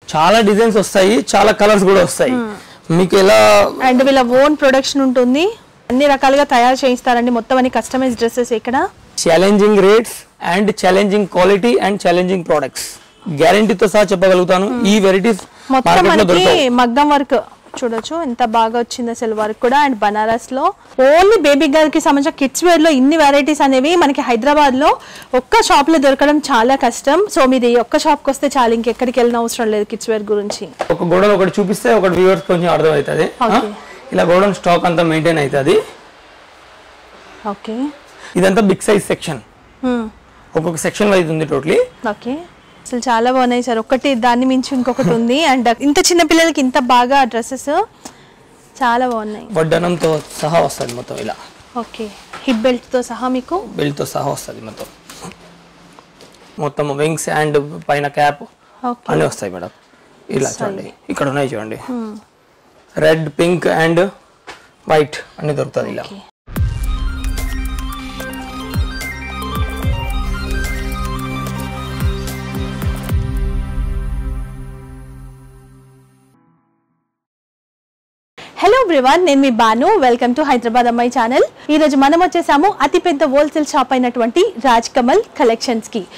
చాలా డిజైన్స్ వస్తాయి, చాలా కలర్స్ కూడా వస్తాయి మీకు ఎలా. అండ్ వీళ్ళ ఓన్ ప్రొడక్షన్ ఉంటుంది, అన్ని రకాలుగా తయారు చేయిస్తారండి మొత్తం అన్ని కస్టమైజ్ డ్రెస్సెస్ ఇక్కడ. Challenging rates and challenging quality and challenging products గ్యారంటీతో సహా చెప్పగలుగుతాను. ఈ వెరైటీస్ మొత్తం మనకి మగ్గం వర్క్ చూడొచ్చు ఎంత బాగా వచ్చింది అసలు వర్క్ కూడా. అండ్ బనారస్ లో ఓన్లీ బేబీ గర్ల్ కి సంబంధించిన కిడ్స్ వేర్ లో ఇన్ని వెరైటీస్ అనేవి మనకి హైదరాబాద్ లో ఒక్క షాప్ లో దొరకడం చాలా కష్టం. సో మీరు ఒక్క షాప్ కి వస్తే చాలా, ఇంకెక్కడికి వెళ్ళిన అవసరం లేదు కిడ్స్ వేర్ గురించి. ఒక గోడౌన్ ఒకటి చూపిస్తే ఒకటి వ్యూవర్స్ కొంచెం అర్థం అవుతుంది. ఇలా గోడౌన్ స్టాక్ అంతా మెయింటైన్ అవుతుంది. ఓకే, ఇదంతా బిగ్ సైజ్ సెక్షన్, ఒక్కొక్క సెక్షన్ వైజ్ ఉంది టోటలీ. ఓకే, అసలు చాలా బాగున్నాయి సార్, ఒకటి దాన్ని మించి ఇంకొకటి ఉంది. అండ్ ఇంత చిన్న పిల్లలకి ఇంత బాగా డ్రెస్సెస్ చాలా బాగున్నాయి. వడ్డనంతో సహా వస్తుంది మొత్తం ఇలా. ఓకే, హిప్ బెల్ట్ తో సహా మీకు బెల్ట్ తో సహా వస్తుంది మొత్తం. మొత్తం వింగ్స్ అండ్ పైన క్యాప్ అన్నీ వస్తాయి మేడం. ఇలా చూడండి, ఇక్కడ ఉన్నాయి చూడండి, రెడ్, పింక్ అండ్ వైట్ అన్ని దొరుకుతుంది ఇలా. హలో ఎవ్రీవన్, నేను మీ బాను. వెల్కమ్ టు హైదరాబాద్ అమ్మాయి ఛానల్. ఈ రోజు మనం వచ్చేసాము అతిపెద్ద హోల్సేల్ షాప్ అయినటువంటి రాజ్ కమల్ కలెక్షన్స్ కి.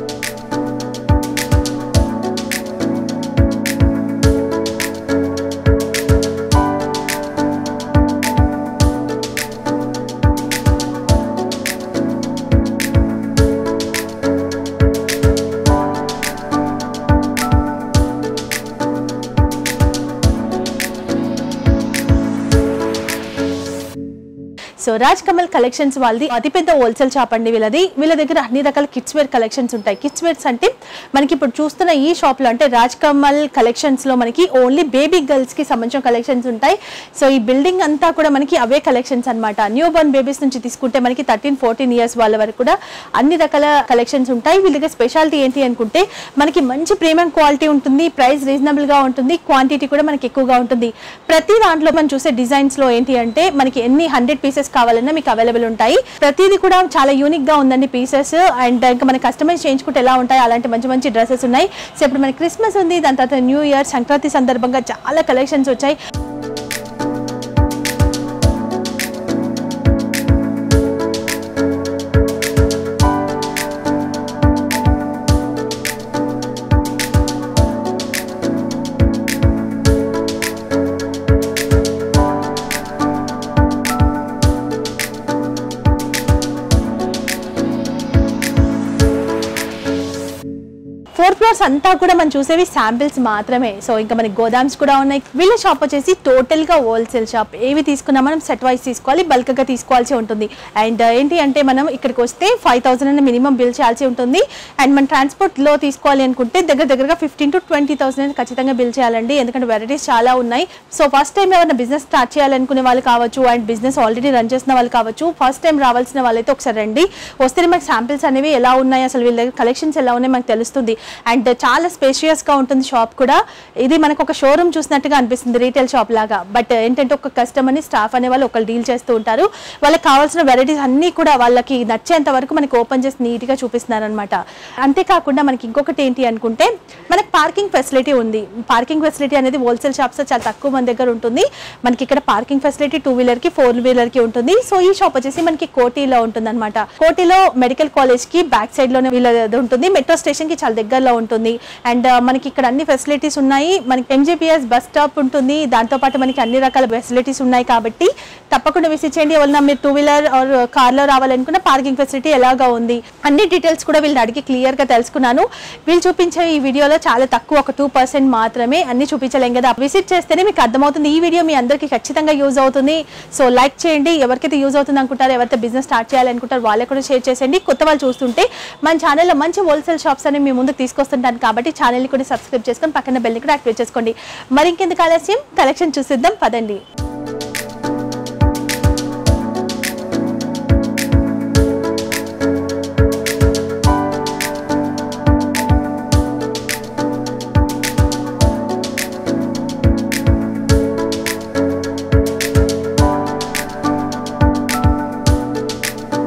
సో రాజ్ కమల్ కలెక్షన్స్ వాళ్ళది అతిపెద్ద హోల్సేల్ షాప్ అండి వీళ్ళది. వీళ్ళ దగ్గర అన్ని రకాల కిడ్స్ వేర్ కలెక్షన్స్ ఉంటాయి. కిడ్స్ వేర్స్ అంటే మనకి ఇప్పుడు చూస్తున్న ఈ షాప్ లో అంటే రాజ్ కమల్ కలెక్షన్స్ లో మనకి ఓన్లీ బేబీ గర్ల్స్ కి సంబంధించిన కలెక్షన్స్ ఉంటాయి. సో ఈ బిల్డింగ్ అంతా కూడా మనకి అవే కలెక్షన్స్ అన్నమాట. న్యూ బోర్న్ బేబీస్ నుంచి తీసుకుంటే మనకి 13-14 ఇయర్స్ వాళ్ళ వరకు కూడా అన్ని రకాల కలెక్షన్స్ ఉంటాయి. వీళ్ళ దగ్గర స్పెషాలిటీ ఏంటి అనుకుంటే మనకి మంచి ప్రీమియం క్వాలిటీ ఉంటుంది, ప్రైస్ రీజనబుల్ గా ఉంటుంది, క్వాంటిటీ కూడా మనకి ఎక్కువగా ఉంటుంది. ప్రతి దాంట్లో మనం చూసే డిజైన్స్ లో ఏంటి అంటే మనకి ఎన్ని 100 పీసెస్ కావాలన్నా మీకు అవైలబుల్ ఉంటాయి. ప్రతిదీ కూడా చాలా యూనిక్ గా ఉందండి పీసెస్. అండ్ ఇంకా మన కస్టమైజ్ చేయించుకుంటే ఎలా ఉంటాయి అలాంటి మంచి మంచి డ్రెస్సెస్ ఉన్నాయి. సో ఇప్పుడు మనకి క్రిస్మస్ ఉంది, దాని తర్వాత న్యూ ఇయర్, సంక్రాంతి సందర్భంగా చాలా కలెక్షన్స్ వచ్చాయి. ఫోర్త్ ఫ్లోర్స్ అంతా కూడా మనం చూసేవి శాంపిల్స్ మాత్రమే. సో ఇంకా మనకి గోదామ్స్ కూడా ఉన్నాయి. వీళ్ళ షాప్ వచ్చేసి టోటల్ గా హోల్సేల్ షాప్. ఏవి తీసుకున్నా మనం సెట్ వైజ్ తీసుకోవాలి, బల్క్ గా తీసుకోవాల్సి ఉంటుంది. అండ్ ఏంటి అంటే మనం ఇక్కడికి వస్తే 5,000 అనే మినిమం బిల్ చేయాల్సి ఉంటుంది. అండ్ మన ట్రాన్స్పోర్ట్ లో తీసుకోవాలి అనుకుంటే దగ్గరగా 15,000 to 20,000 ఖచ్చితంగా బిల్ చేయాలండి. ఎందుకంటే వెరైటీస్ చాలా ఉన్నాయి. సో ఫస్ట్ టైం ఎవరైనా బిజినెస్ స్టార్ట్ చేయాలనుకునే వాళ్ళు కావచ్చు, అండ్ బిజినెస్ ఆల్రెడీ రన్ చేసిన వాళ్ళు కావచ్చు, ఫస్ట్ టైం రావాల్సిన వాళ్ళైతే ఒకసారి రండి. వస్తే మనకి శాంపిల్స్ అనేవి ఎలా ఉన్నాయి, అసలు వీళ్ళ కలెక్షన్స్ ఎలా ఉన్నాయి మనకు తెలుస్తుంది. అండ్ చాలా స్పేషియస్ గా ఉంటుంది షాప్ కూడా. ఇది మనకు ఒక షోరూమ్ చూసినట్టుగా అనిపిస్తుంది, రీటైల్ షాప్ లాగా. బట్ ఏంటంటే ఒక కస్టమర్ ని స్టాఫ్ అనే వాళ్ళు ఒకళ్ళు డీల్ చేస్తూ ఉంటారు. వాళ్ళకి కావాల్సిన వెరైటీస్ అన్ని కూడా వాళ్ళకి నచ్చేంత వరకు మనకి ఓపెన్ చేసి నీట్ గా చూపిస్తున్నారు అనమాట. అంతేకాకుండా మనకి ఇంకొకటి ఏంటి అనుకుంటే మనకి పార్కింగ్ ఫెసిలిటీ ఉంది. పార్కింగ్ ఫెసిలిటీ అనేది హోల్సేల్ షాప్స్ చాలా తక్కువ మంది దగ్గర ఉంటుంది. మనకి ఇక్కడ పార్కింగ్ ఫెసిలిటీ 2 వీలర్ కి 4 వీలర్ కి ఉంటుంది. సో ఈ షాప్ వచ్చేసి మనకి కోటిలో ఉంటుంది అనమాట. కోటిలో మెడికల్ కాలేజ్ కి బ్యాక్ సైడ్ లోనే వీళ్ళది ఉంటుంది. మెట్రో స్టేషన్ కి చాలా దగ్గరలో ఉంటుంది. అండ్ మనకి ఇక్కడ అన్ని ఫెసిలిటీస్ ఉన్నాయి. మనకి MJPS బస్ స్టాప్ ఉంటుంది, దాంతో పాటు మనకి అన్ని రకాల ఫెసిలిటీస్ ఉన్నాయి. కాబట్టి తప్పకుండా విజిట్ చేయండి. ఎవరైనా మీరు 2 వీలర్ ఆర్ కార్ లో రావాలనుకున్న పార్కింగ్ ఫెసిలిటీ ఎలాగా ఉంది అన్ని డీటెయిల్స్ కూడా వీళ్ళని అడిగి క్లియర్ గా తెలుసుకున్నాను. వీళ్ళు చూపించే ఈ వీడియోలో చాలా తక్కువ, ఒక 2% మాత్రమే, అన్ని చూపించలేం కదా. విజిట్ చేస్తేనే మీకు అర్థమవుతుంది. ఈ వీడియో మీ అందరికీ ఖచ్చితంగా యూజ్ అవుతుంది. సో లైక్ చేయండి. ఎవరికైతే యూజ్ అవుతుంది అనుకుంటారో, ఎవరైతే బిజినెస్ స్టార్ట్ చేయాలనుకుంటారో వాళ్ళకి కూడా షేర్ చేసేయండి. కొత్త వాళ్ళు చూస్తుంటే మన ఛానల్లో మంచి హోల్సేల్ షాప్స్ అని మీ ముందుకు తీసుకొస్తుంటాను. కాబట్టి ఛానల్ని కూడా సబ్స్క్రైబ్ చేసుకొని పక్కన బెల్ ని కూడా యాక్టివేట్ చేసుకోండి. మరి ఇంకెందుకు ఆలస్యం, కలెక్షన్ చూసిద్దాం పదండి.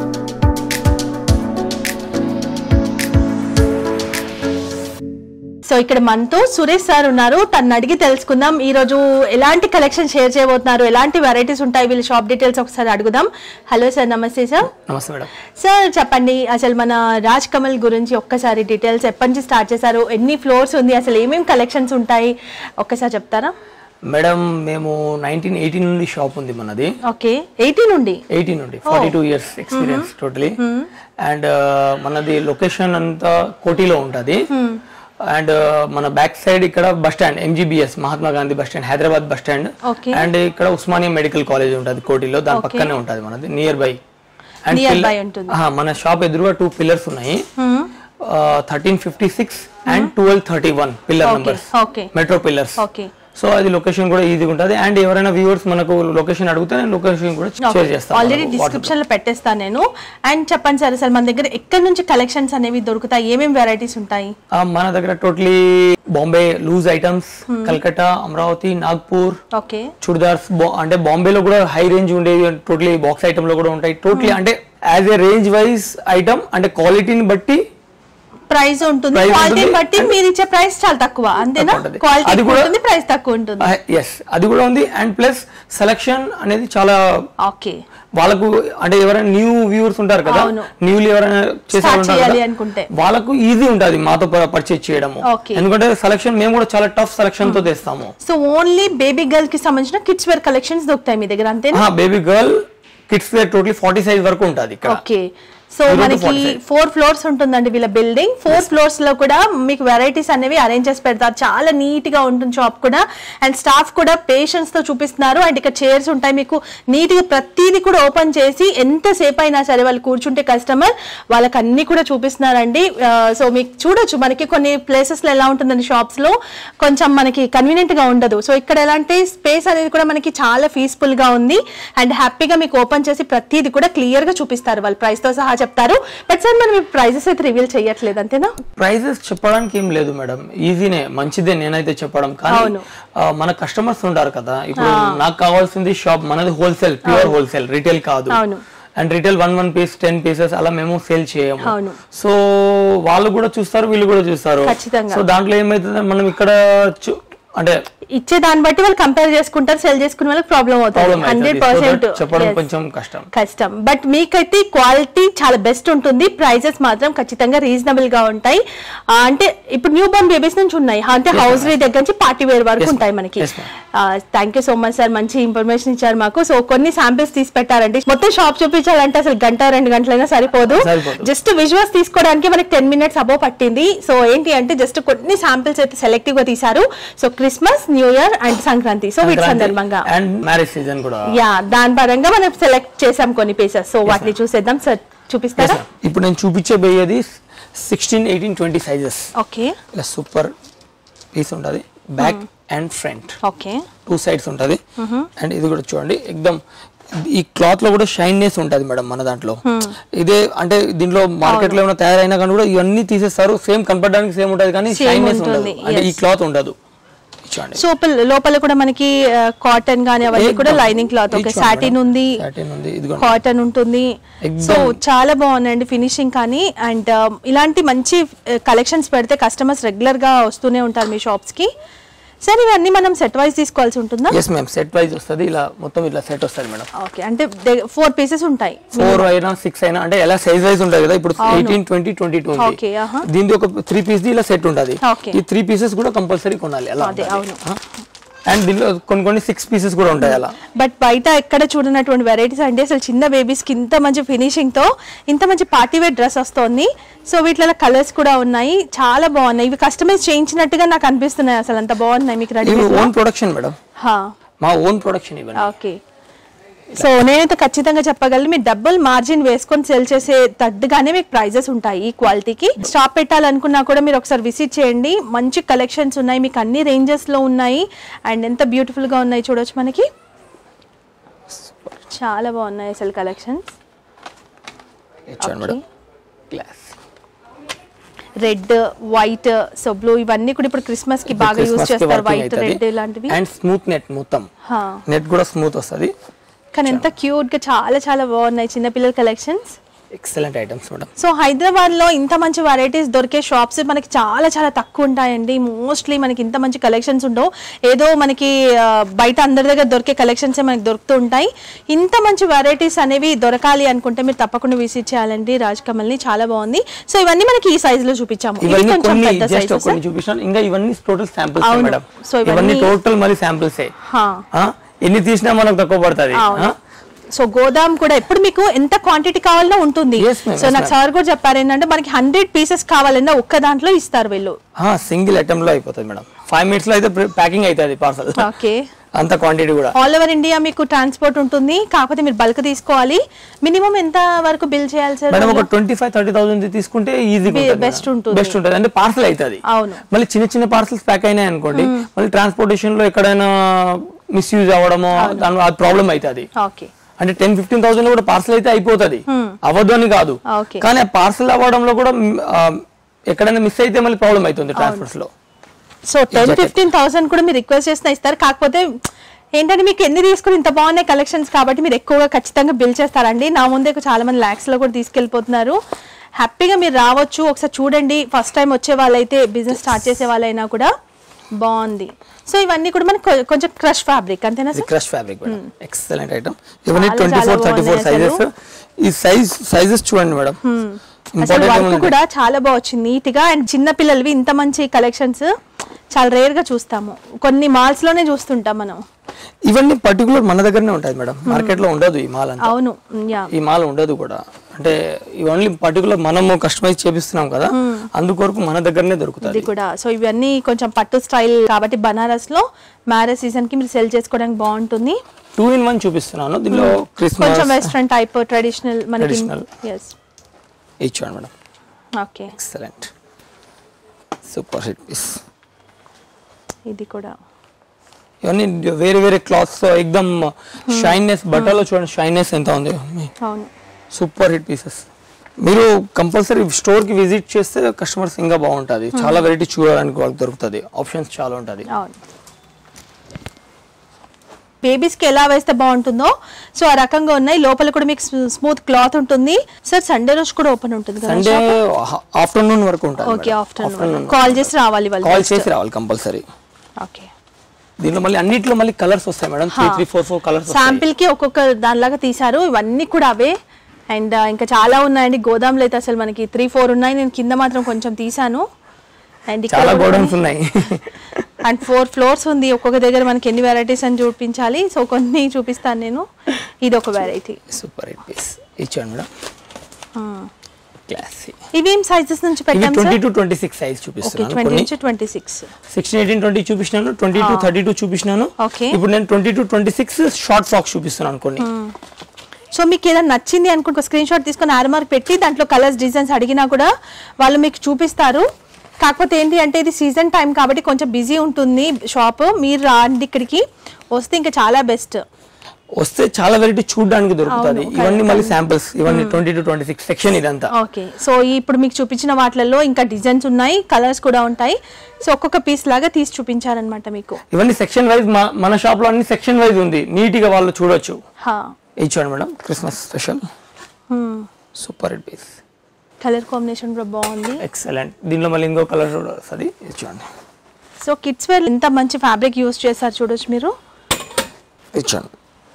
సో సో ఇక్కడ మనతో సురేష్ సార్ ఉన్నారు, తను అడిగి తెలుసుకుందాం ఈ రోజు ఎలాంటి కలెక్షన్ షేర్ చేయబోతున్నారు, ఎలాంటి వెరైటీస్ ఉంటాయి, వీళ్ళ షాప్ డీటెయిల్స్ ఒకసారి అడుగుదాం. హలో సార్, నమస్తే సార్. నమస్తే మేడం. సార్ చెప్పండి, అసలు మన రాజ్ కమల్ గురించి ఒక్కసారి డీటెయిల్స్, ఎప్పటి నుంచి స్టార్ట్ చేశారు, ఎన్ని ఫ్లోర్స్ ఉంది, అసలు ఏమేమి కలెక్షన్స్ ఉంటాయి ఒక్కసారి చెప్తారా? మేడం మేము 1980 నుండి షాప్ ఉంది మనది. ఓకే, 80 నుండి 42 ఇయర్స్ ఎక్స్పీరియన్స్ టోటలీ. అండ్ మనది లొకేషన్ అంతా కోటిలో ఉంటుంది. అండ్ మన బ్యాక్ సైడ్ ఇక్కడ bus stand MGBS Mahatma Gandhi bus stand, Hyderabad bus stand. And ఇక్కడ ఉస్మానియా మెడికల్ కాలేజ్ ఉంటుంది కోటిలో, దాని పక్కనే ఉంటుంది మనది, నియర్ బై. అండ్ మన షాప్ ఎదురుగా 2 పిల్లర్స్ ఉన్నాయి, 1356 and 1231 pillar numbers, metro pillars. So అది లొకేషన్ కూడా ఈజీగా ఉంటుంది. అండ్ ఎవరైనా వ్యూవర్స్ మనకు లొకేషన్ అడిగితే నేను లొకేషన్ కూడా షేర్ చేస్తాను, ఆల్రెడీ డిస్క్రిప్షన్ లో పెట్టేస్తాను నేను. అండ్ చెప్పండి సార్, అసలు మన దగ్గర ఎక్కడి నుంచి కలెక్షన్స్ అనేవి దొరుకుతాయి, ఏమేమి వెరైటీస్ ఉంటాయి? మన దగ్గర totally Bombay loose items, Calcutta, Amaravati, Nagpur, chudidars. అంటే బాంబేలో కూడా హై రేంజ్ ఉండేవి, టోటలీ బాక్స్ ఐటమ్ లో కూడా ఉంటాయి. టోటలీ అంటే as a range wise item, అంటే క్వాలిటీని బట్టి ప్రైస్ ఉంటుంది, క్వాలిటీ బట్టి మీరు ఇచ్చే ప్రైస్ చాలా తక్కువ, అంతేనా? క్వాలిటీ ఉంటుంది, ప్రైస్ తక్కువ ఉంటుంది. yes అది కూడా ఉంది. అండ్ ప్లస్ సెలక్షన్ అనేది చాలా ఓకే వాళ్ళకు, అంటే ఎవరైనా న్యూ వ్యూవర్స్ ఉంటారు కదా, న్యూలీ ఎవరైనా చేయాలి అనుకుంటే వాళ్ళకు ఈజీ ఉంటుంది మాతో పర్చేజ్ చేయడం, ఎందుకంటే సెలక్షన్ మేము కూడా చాలా టఫ్ సెలక్షన్ తో తెస్తాము. సో ఓన్లీ బేబీ గర్ల్ కి సంబంధించిన కిడ్స్ వేర్ కలెక్షన్స్ దొరుకుతాయి మీ దగ్గర, అంతేనా? Baby girl kids wear totally 40 size వరకు ఉంటుంది ఇక్కడ. ఓకే, సో మనకి 4 ఫ్లోర్స్ ఉంటుందండి వీళ్ళ బిల్డింగ్. 4 ఫ్లోర్స్ లో కూడా మీకు వెరైటీస్ అనేవి అరేంజ్ చేసి పెడతారు, చాలా నీట్ గా ఉంటుంది షాప్ కూడా. అండ్ స్టాఫ్ కూడా పేషెన్స్ తో చూపిస్తున్నారు. అండ్ ఇక్కడ చైర్స్ ఉంటాయి, మీకు నీట్ గా ప్రతిదీ కూడా ఓపెన్ చేసి ఎంతసేపు అయినా సరే వాళ్ళు కూర్చుంటే కస్టమర్ వాళ్ళకి అన్ని కూడా చూపిస్తున్నారండి. సో మీకు చూడొచ్చు, మనకి కొన్ని ప్లేసెస్ లో ఎలా ఉంటుందండి, షాప్స్ లో కొంచెం మనకి కన్వీనియంట్ గా ఉండదు. సో ఇక్కడ ఎలాంటి స్పేస్ అనేది కూడా మనకి చాలా పీస్ఫుల్ గా ఉంది. అండ్ హ్యాపీగా మీకు ఓపెన్ చేసి ప్రతిదీ కూడా క్లియర్ గా చూపిస్తారు, వాళ్ళు ప్రైస్ తో సహా చెప్తారు. బట్ సార్ మనం ప్రైజెస్ అయితే రివీల్ చేయట్లేదు, అంతేనా? ప్రైజెస్ చెప్పడానికి ఏం లేదు మేడం, ఈజీనే, మంచిదే నేనైతే చెప్పడం. కానీ మన కస్టమర్స్ ఉంటారు కదా, ఇప్పుడు నాకు కావాల్సింది షాప్ మనది హోల్సేల్, ప్యూర్ హోల్సేల్, రిటైల్ కాదు. అండ్ రిటైల్ 1 పీస్ 10 పీసెస్ అలా మేము సేల్ చేయము. సో వాళ్ళు కూడా చూస్తారు, వీళ్ళు కూడా చూస్తారు. ఖచ్చితంగా. సో దాంట్లో ఏమైతుంది, మనం ఇక్కడ అంటే ఇచ్చే దాన్ని బట్టి వాళ్ళు కంపేర్ చేసుకుంటారు, సెల్ చేసుకునే వాళ్ళకి ప్రాబ్లం అవుతుంది. 100% చెప్పడం కొంచెం కష్టం. బట్ మీకైతే క్వాలిటీ చాలా బెస్ట్ ఉంటుంది, ప్రైజెస్ మాత్రం ఖచ్చితంగా రీజనబుల్ గా ఉంటాయి. అంటే ఇప్పుడు న్యూ బోర్న్ బేబీస్ నుంచి ఉన్నాయి, అంటే హౌస్ వే దగ్గర నుంచి పార్టీ వేర్ వరకు ఉంటాయి మనకి. Thank you so much sir, మంచి ఇన్ఫర్మేషన్ ఇచ్చారు మాకు. సో కొన్ని శాంపిల్స్ తీసి పెట్టారండి, మొత్తం షాప్ చూపించాలంటే అసలు 1-2 గంటలైనా సరిపోదు. జస్ట్ విజువల్స్ తీసుకోవడానికి మనకి 10 minutes అబౌవ్ పట్టింది. సో ఏంటి అంటే జస్ట్ కొన్ని శాంపిల్స్ అయితే సెలెక్టివ్ గా తీసారు. So Christmas, new year and Sankranti, so వీటి సందర్భంగా అండ్ మ్యారేజ్ సీజన్ కూడా దాని పరంగా మనం సెలెక్ట్ చేసాం కొన్ని పీసెస్. సో వాటిని చూసేద్దాం సార్, చూపిస్తారా? ఇప్పుడు నేను చూపించబోయేది 16, 18, 20 సైజెస్. ఓకే, ఇలా సూపర్ పీస్ ఉంటుంది, back and front, okay 2 sides ఉంటుంది. అండ్ ఇది కూడా చూడండి, ఎక్దమ్ ఈ క్లాత్ లో కూడా షైన్నెస్ ఉంటుంది మేడం మన దాంట్లో. ఇదే అంటే దీంట్లో మార్కెట్ లో ఏమైనా తయారైనా కానీ కూడా ఇవన్నీ తీసేస్తారు, సేమ్ కనపడడానికి సేమ్ ఉంటుంది కానీ షైన్నెస్ ఉండదు, అంటే ఈ క్లాత్ ఉండదు. సో లోపల కూడా మనకి కాటన్ గానీ అవన్నీ కూడా లైనింగ్ క్లాత్, ఓకే సాటిన్ ఉంది, కాటన్ ఉంటుంది. సో చాలా బాగుందండి ఫినిషింగ్ కానీ. అండ్ ఇలాంటి మంచి కలెక్షన్స్ పెడితే కస్టమర్స్ రెగ్యులర్ గా వస్తూనే ఉంటారు మీ షాప్స్ కి. సార్ ఇవన్నీ మనం సెట్ వైజ్ తీసుకోవాల్సి ఉంటుందా? yes ma'am, సెట్ వైజ్ వస్తది, ఇలా మొత్తం ఇట్లా సెట్ వస్తది మేడం. ఓకే, అంటే 4 పీసెస్ ఉంటాయి, 4 అయినా 6 అయినా, అంటే ఎలా సైజ్ వైజ్ ఉంటుంది కదా. ఇప్పుడు 18, 20, 22 ఉంది. ఓకే, దీనికి ఒక 3 పీస్ ది ఇలా సెట్ ఉంటది. ఈ 3 పీసెస్ కూడా కంపల్సరీ కొనాలి అలా. అండ్ దీనిలో కొన్ని 6 పీసెస్ కూడా ఉంటాయి అలా. బట్ బయట ఎక్కడ చూడనటువంటి వెరైటీస్ అండి, అసలు చిన్న బేబీస్ కి ఇంత మంచి ఫినిషింగ్ తో ఇంత మంచి పార్టీ వేర్ డ్రెస్ వస్తుంది. సో వీటిలో కలర్స్ కూడా ఉన్నాయి, చాలా బాగున్నాయి. ఇవి కస్టమైజ్ చేయించినట్టుగా నాకు అనిపిస్తున్నాయి, అసలు అంత బాగున్నాయి. మీకు రెడీ ఓన్ ప్రొడక్షన్ మేడం, మా ఓన్ ప్రొడక్షన్ ఇవన్నీ. ఓకే, సో నేనైతే ఖచ్చితంగా చెప్పగలను, మీరు డబుల్ మార్జిన్ వేసుకొని సెల్ చేసే తగ్గగానే మీకు ప్రైజెస్ ఉంటాయి ఈ క్వాలిటీకి. స్టాప్ పెట్టాలనుకున్నా కూడా మీరు ఒకసారి విజిట్ చేయండి, మంచి కలెక్షన్స్ ఉన్నాయి, మీకు అన్ని రేంజెస్ లో ఉన్నాయి. అండ్ ఎంత బ్యూటిఫుల్ గా ఉన్నాయి చూడొచ్చు, మనకి చాలా బాగున్నాయి అసలు collections. Red, white, so blue, ఇవన్నీ కూడా ఇప్పుడు క్రిస్మస్ కి బాగా యూజ్ చేస్తారు, వైట్, రెడ్ ఇలాంటివి. అండ్ స్మూత్ నెట్, మొత్తం నెట్ కూడా స్మూత్ వస్తది. కానీ ఎంత క్యూట్ గా చాలా చాలా బాగున్నాయి చిన్నపిల్లల collections. Excellent items madam. So Hyderabad లో ఇంత మంచి వెరైటీస్ దొరికే షాప్స్ మనకి చాలా చాలా తక్కువ ఉంటాయండి. మోస్ట్లీ మనకి ఇంత మంచి కలెక్షన్స్ ఉండవు. ఏదో మనకి బయట అందరి దగ్గర దొరికే కలెక్షన్స్ మనకి దొరుకుతూ ఉంటాయి. ఇంత మంచి వెరైటీస్ అనేవి దొరకాలి అనుకుంటే మీరు తప్పకుండా విజిట్ చేయాలండి రాజ్కమల్ ని. చాలా బాగుంది. సో ఇవన్నీ మనకి ఈ సైజ్ లో చూపించాము. ఇంకా ఇవన్నీ టోటల్ శాంపిల్స్ మేడం. సో ఇవన్నీ టోటల్ మళ్ళీ శాంపిల్స్ ఎన్ని తీసినా మనకు తక్కువ పడుతుంది. సో గోదాం కూడా ఎప్పుడు మీకు ఎంత క్వాంటిటీ కావాలన్నా ఉంటుంది. సో నాకు సార్ కూడా చెప్పారు ఏంటంటే మనకి 100 పీసెస్ కావాలన్నా ఒక్క దాంట్లో ఇస్తారు వీళ్ళు. సింగిల్ ఐటమ్ లో అయిపోతుంది మేడం. 5 minutes లో అయితే ప్యాకింగ్ అవుతుంది పార్సల్. ఓకే, అంత క్వాంటిటీ కూడా ఆల్ ఓవర్ ఇండియా మీకు ట్రాన్స్పోర్ట్ ఉంటుంది. కాకపోతే మీరు బల్క్ తీసుకోవాలి. మినిమం ఎంత వరకు బిల్ చేయాలి సార్? మేడం ఒక 25,000-30,000 తీసుకుంటే ఈజీగా బెస్ట్ ఉంటుంది. అంటే పార్సల్ అవుతుంది. అవును, మళ్ళీ చిన్న చిన్న పార్సల్స్ ప్యాక్ అయినాయి అనుకోండి, మళ్ళీ ట్రాన్స్పోర్టేషన్ లో ఎక్కడైనా మిస్యూజ్ అవ్వడమో అది ప్రాబ్లం అవుతుంది. ఓకే, అంటే 10-15,000 కూడా పార్సల్ అయితే అయిపోతుంది, అవ్వదు అని కాదు. కానీ ఆ పార్సల్ అవ్వడంలో కూడా ఎక్కడైనా మిస్ అయితే మళ్ళీ ప్రాబ్లం అవుతుంది ట్రాన్స్పోర్ట్స్ లో. సో 10-15,000 కూడా మీరు రిక్వెస్ట్ చేసిన ఇస్తారు. కాకపోతే ఏంటంటే మీకు ఎన్ని తీసుకుని ఇంత బాగున్నాయి కలెక్షన్స్ కాబట్టి మీరు ఎక్కువగా ఖచ్చితంగా బిల్ చేస్తారండి. నా ముందే చాలా మంది లాక్స్ లో కూడా తీసుకెళ్లిపోతున్నారు. హ్యాపీగా మీరు రావచ్చు, ఒకసారి చూడండి. ఫస్ట్ టైం వచ్చే వాళ్ళైతే, బిజినెస్ స్టార్ట్ చేసే వాళ్ళైనా కూడా బాగుంది. సో ఇవన్నీ కూడా మనకి కొంచెం క్రష్ ఫ్యాబ్రిక్ అంతేనా sir? Crush fabric madam, excellent item. ఇవన్నీ 24-34 సైజెస్. ఈ సైజెస్ చూడండి మేడం, అసలు వర్క్ కూడా చాలా బాగా వచ్చింది నీట్ గా. అండ్ చిన్న పిల్లలవి ఇంత మంచి కలెక్షన్స్ చాలా రేర్ గా చూస్తాము, కొన్ని మాల్స్ లోనే చూస్తుంటాం మనం. ఇవన్నీ పర్టికులర్ మన దగ్గరనే ఉంటాయి మేడం, మార్కెట్ లో ఉండదు ఈ మాల్ అంతా. అవును, ఈ మాల్ ఉండదు కూడా. అంటే ఇవన్నీ పర్టికులర్ మనము కస్టమైజ్ చేపిస్తున్నాం కదా, అందుకొరకు మన దగ్గరనే దొరుకుతుంది కూడా. సో ఇవన్నీ కొంచెం పట్టు స్టైల్ కాబట్టి బనారస్ లో మ్యారేజ్ సీజన్ కి మీరు సెల్ చేసుకోవడానికి బాగుంటుంది. 2-in-1 చూపిస్తున్నాను. దీనిలో క్రిస్మస్ కొంచెం వెస్ట్రన్ టైప్, ట్రెడిషనల్ మనకి. yes, ఇచ్చాను madam. Okay, excellent, super hit piece. ఇది కూడా ఇవన్నీ వేరే వేరే క్లాత్స్ తో ఎక్దమ్ షైనెస్, బట్టలో చూడండి షైనెస్ ఎంత ఉంది. అవును, సూపర్ హిట్ పీసెస్. మీరు కంపల్సరీ స్టోర్ కి విజిట్ చేస్తే కస్టమర్స్ ఇంకా బాగుంటుంది. చాలా వెరైటీ చూడడానికి వాళ్ళకి దొరుకుతుంది, ఆప్షన్స్ చాలా ఉంటుంది. బేబీస్ కి ఎలా వేస్తే బాగుంటుందో సో ఆ రకంగా ఉన్నాయి. లోపల కూడా మీకు స్మూత్ క్లాత్ ఉంటుంది. సార్ సండే రోజు కూడా ఓపెన్ ఉంటుంది కదా? సండే ఆఫ్టర్నూన్ వరకు ఉంటుంది. ఓకే, ఆఫ్టర్నూన్ కాల్ చేసి రావాలి వాళ్ళు, కాల్ చేసి రావాలి కంపల్సరీ. ఓకే, దీనిలో మళ్ళీ అన్నిట్లో మళ్ళీ కలర్స్ వస్తాయి మేడం, 3-4 కలర్స్. శాంపిల్ కి ఒక్కొక్క దానిలాగా తీసారు. ఇవన్నీ కూడా అవే. అండ్ ఇంకా చాలా ఉన్నాయండి. గోదాంలో అయితే అసలు మనకి 3-4 ఉన్నాయి. నేను కింద మాత్రం కొంచెం తీసాను. అండ్ చాలా గోడౌన్స్ ఉన్నాయి. అండ్ 4 floors ఉంది. ఒక్కొక్క దగ్గర మనకి ఎన్ని వెరైటీస్ అని చూపించాలి. సో కొన్ని చూపిస్తాను నేను. ఇది ఒక వెరైటీ, సూపర్ హిట్ పీస్. ఇచ్చాను మేడం, క్లాసీ. ఇవేం సైజెస్ నుంచి పెట్టాం సార్? 20-26 సైజ్ చూపిస్తున్నాను. 20-26, 16-18-20 చూపిస్తున్నాను, 22-32 చూపిస్తున్నాను. ఇప్పుడు నేను 22-26 షార్ట్ ఫ్రాక్స్ చూపిస్తున్నాను కొన్ని. సో మీకు ఏదైనా నచ్చింది అనుకుంటే స్క్రీన్ షాట్ తీసుకొని ఆరో మార్క్ పెట్టి దాంట్లో కలర్స్, డిజైన్స్ అడిగినా కూడా వాళ్ళు మీకు చూపిస్తారు. కాకపోతే ఏంటి అంటే ఇది సీజన్ టైం కాబట్టి కొంచెం బిజీ ఉంటుంది షాప్. మీరు రాండి ఇక్కడికి, వస్తే ఇంకా చాలా బెస్ట్. వస్తే చాలా వెరైటీ చూడడానికి దొరుకుతుంది. ఇవన్నీ మళ్ళీ శాంపిల్స్, ఇవన్నీ 20-26 సెక్షన్ ఇదంతా. ఓకే, సో ఇప్పుడు మీకు చూపించిన వాటిల్లో ఇంకా డిజైన్స్ ఉన్నాయి, కలర్స్ కూడా ఉంటాయి. సో ఒక్కొక్క పీస్ లాగా తీసి చూపించారనమాట మీకు. ఇవన్నీ సెక్షన్ వైజ్, మన షాప్ లో అన్ని సెక్షన్ వైజ్ ఉంది, నీట్ గా వాళ్ళు చూడొచ్చు. ఇచ్చాను madam, Christmas special, super hit piece. Colour combination కూడా బాగుంది, ఎక్సలెంట్. దీనిలో మళ్ళీ ఇంకో కలర్ వస్తుంది, ఇచ్చాను. సో కిడ్స్ వేర్ ఎంత మంచి ఫ్యాబ్రిక్ యూజ్ చేశారు చూడొచ్చు మీరు. ఇచ్చాను,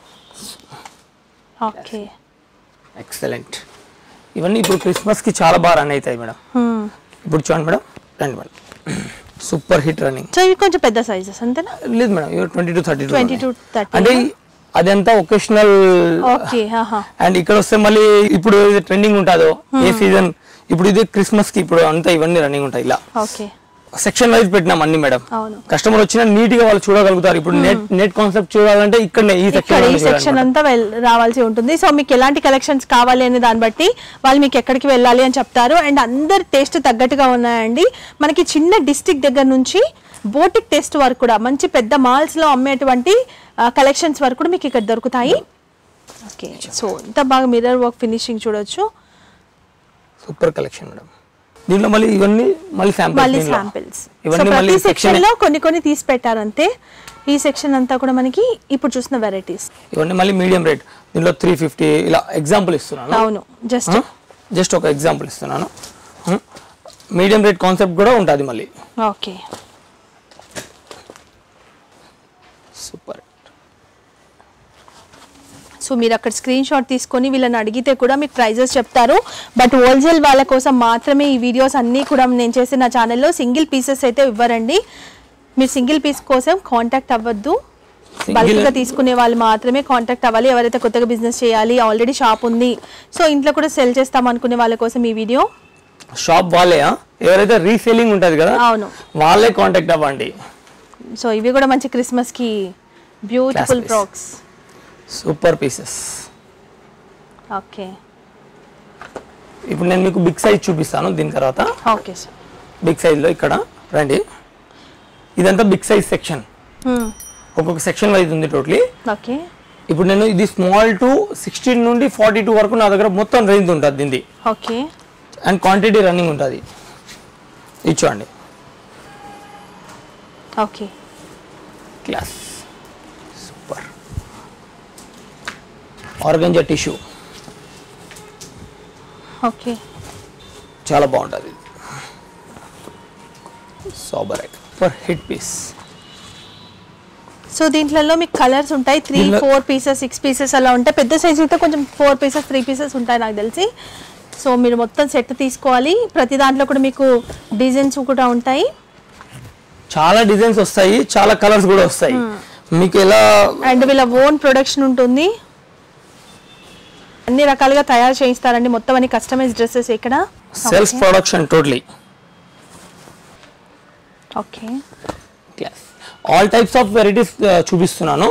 ఓకే, ఎక్సలెంట్. ఇవన్నీ ఇప్పుడు క్రిస్మస్ కి చాలా బాగా రన్ అవుతాయి మేడం. ఇప్పుడు చూడండి మేడం, రండి madam, super hit running. So ఇవి కొంచెం పెద్ద సైజెస్ అంతేనా? లేదు మేడం, ఇవి 20-32. 20-30 అంటే అదంతా ఒకేషనల్. ఓకే, అండ్ ఇక్కడ వస్తే మళ్ళీ ఇప్పుడు ట్రెండింగ్ ఉంటుందో ఏ సీజన్, ఇప్పుడు ఇది క్రిస్మస్ కి ఇప్పుడు అంతా ఇవన్నీ రన్నింగ్ ఉంటాయి. ఇలా ఓకే, సెక్షన్ వైజ్ పెట్టినాం అన్ని మేడం. కస్టమర్ వచ్చినా నీట్ గా వాళ్ళు చూడగలుగుతారు. ఇప్పుడు నెట్ కాన్సెప్ట్ చూడాలంటే ఇక్కడ ఈ సెక్షన్ అంతా రావాల్సి ఉంటుంది. సో మీకు ఎలాంటి కలెక్షన్స్ కావాలి అనే దాన్ని బట్టి వాళ్ళు మీకు ఎక్కడికి వెళ్ళాలి అని చెప్తారు. అండ్ అందరి టేస్ట్ తగ్గట్టుగా ఉన్నాయండి. మనకి చిన్న డిస్ట్రిక్ట్ దగ్గర నుంచి బోటిక్ టేస్ట్ వరకు కూడా మంచి పెద్ద మాల్స్ లో అమ్మేటువంటి కలెక్షన్స్ వరకు కూడా మీకు ఇక్కడ దొరుకుతాయి. ఓకే, సో ఇంత బాగా మిర్రర్ వర్క్ ఫినిషింగ్ చూడొచ్చు, సూపర్ కలెక్షన్ మేడం. దీంట్లో మళ్ళీ ఇవన్నీ మళ్ళీ శాంపిల్స్, ఇవన్నీ మళ్ళీ సెక్షన్ లో కొన్ని తీసి పెట్టారు అంతే. ఈ సెక్షన్ అంతా కూడా మనకి ఇప్పుడు చూసిన వెరైటీస్. ఇవన్నీ మళ్ళీ మీడియం రేట్, దీంట్లో 350 ఇలా ఎగ్జాంపుల్ ఇస్తున్నాను. అవును, జస్ట్ జస్ట్ ఒక ఎగ్జాంపుల్ ఇస్తున్నాను. మీడియం రేట్ కాన్సెప్ట్ కూడా ఉంటుంది మళ్ళీ. Okay super. సో మీరు అక్కడ స్క్రీన్ షాట్ తీసుకొని వీళ్ళని అడిగితే కూడా మీకు ప్రైజెస్ చెప్తారు. బట్ హోల్సేల్ వాళ్ళ కోసం మాత్రమే ఈ వీడియోస్ అన్నీ కూడా నేను చేసిన నా ఛానల్లో సింగిల్ పీసెస్ అయితే ఇవ్వరండి. మీరు సింగిల్ పీస్ కోసం కాంటాక్ట్ అవ్వద్దు. బల్క్గా తీసుకునే వాళ్ళు మాత్రమే కాంటాక్ట్ అవ్వాలి. ఎవరైతే కొత్తగా బిజినెస్ చేయాలి, ఆల్రెడీ షాప్ ఉంది, సో ఇంట్లో కూడా సెల్ చేస్తాం అనుకునే వాళ్ళ కోసం ఈ వీడియో. షాప్ వాళ్ళే, ఎవరైతే రీసేలింగ్ ఉంటుంది కదా అవును వాళ్ళే కాంటాక్ట్ అవ్వండి. సో ఇవి కూడా మంచి క్రిస్మస్కి beautiful frocks, super pieces. Okay ఇప్పుడు నేను మీకు బిగ్ సైజ్ చూపిస్తాను దీని తర్వాత. Okay sir. బిగ్ సైజ్లో ఇక్కడ రండి. ఇదంతా బిగ్ సైజ్ సెక్షన్, ఒక్కొక్క సెక్షన్ వైజ్ ఉంది టోటలీ. ఓకే ఇప్పుడు నేను ఇది స్మాల్ టు 16 నుండి 42 వరకు నా దగ్గర మొత్తం రేంజ్ ఉంటుంది దీన్ని. ఓకే అండ్ క్వాంటిటీ రన్నింగ్ ఉంటుంది. ఇచ్చోండి okay class super. Organza tissue okay చాలా బాగుంటుంది. Sober for hit pieces. So దీంట్లో మీకు కలర్స్ ఉంటాయి, 3, 4 పీసెస్, 6 పీసెస్ అలా ఉంటాయి. పెద్ద సైజ్ అయితే కొంచెం 4 పీసెస్, 3 పీసెస్ ఉంటాయి నాకు తెలిసి. సో మీరు మొత్తం సెట్ తీసుకోవాలి. ప్రతి దాంట్లో కూడా మీకు డిజైన్స్ కూడా ఉంటాయి, చాలా డిజైన్స్ వస్తాయి, చాలా కలర్స్ కూడా వస్తాయి మీకు ఎలా. అండ్ వీళ్ళ ఓన్ ప్రొడక్షన్ ఉంటుంది, అన్ని రకాలుగా తయారు చేయిస్తారండి. మొత్తం అన్ని కస్టమైజ్ డ్రెస్సెస్ ఇక్కడ. Self production totally. Okay class. All types of varieties చూపిస్తున్నాను.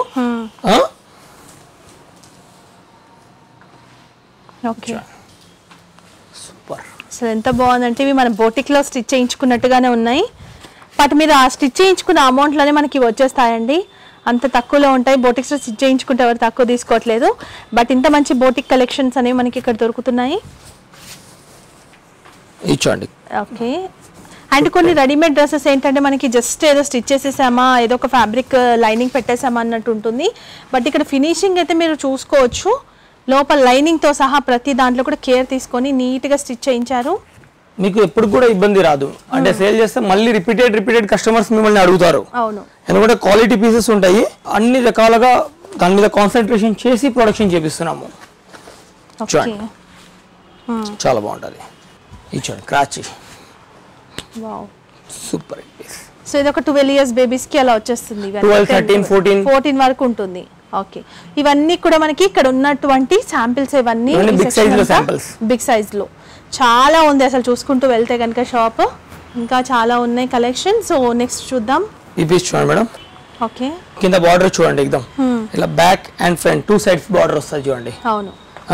Okay super. అసలు ఎంత బాగుందంటే ఇవి మన బోటిక్లో స్టిచ్ చేయించుకున్నట్టుగానే ఉన్నాయి. బట్ మీరు ఆ స్టిచ్ చేయించుకున్న అమౌంట్లోనే మనకి వచ్చేస్తాయండి, అంత తక్కువలో ఉంటాయి. బోటిక్స్లో స్టిచ్ చేయించుకుంటే ఎవరు తక్కువ తీసుకోవట్లేదు. బట్ ఇంత మంచి బోటిక్ కలెక్షన్స్ అనేవి మనకి ఇక్కడ దొరుకుతున్నాయి. ఇచ్చండి. ఓకే. అండ్ కొన్ని రెడీమేడ్ డ్రెస్సెస్ ఏంటంటే మనకి జస్ట్ ఏదో స్టిచ్ చేసేసామా, ఏదో ఒక ఫ్యాబ్రిక్ లైనింగ్ పెట్టేసామా అన్నట్టు ఉంటుంది. బట్ ఇక్కడ ఫినిషింగ్ అయితే మీరు చూసుకోవచ్చు, లోపల లైనింగ్తో సహా ప్రతి దాంట్లో కూడా కేర్ తీసుకొని నీట్గా స్టిచ్ చేయించారు. మీకు ఎప్పుడు కూడా ఇబ్బంది రాదు. అంటే సేల్ చేస్తే మళ్ళీ రిపీటెడ్ కస్టమర్స్ మిమ్మల్ని అడుగుతారు. అవును, ఎందుకంటే క్వాలిటీ పీసెస్ ఉంటాయి, అన్ని రకాలుగా దాని మీద కాన్సన్ట్రేషన్ చేసి ప్రొడక్షన్ చేపిస్తున్నాము. చూడండి చాలా బాగుంటుంది. ఇచ్చండి క్రాచీ. Wow super piece. సో ఇది ఒక 12 years బేబీస్కి అలా వచ్చేస్తుంది. 12, 13, 14 వరకు ఉంటుంది. ఓకే. ఇవన్నీ కూడా మనకి ఇక్కడ ఉన్నటువంటి శాంపిల్స్, ఇవన్నీ బిగ్ సైజ్ లో చాలా ఉంది అసలు చూసుకుంటూ వెళ్తే కనుక షాప్. ఇంకా చాలా ఉన్నాయి కలెక్షన్. సో నెక్స్ట్ చూద్దాం. ఈ పీస్ చూడండి మేడం. ఓకే. కింద బార్డర్ చూడండి, ఎక్దమ్ ఇలా back and front 2 sides border వస్తుంది చూడండి. అవును.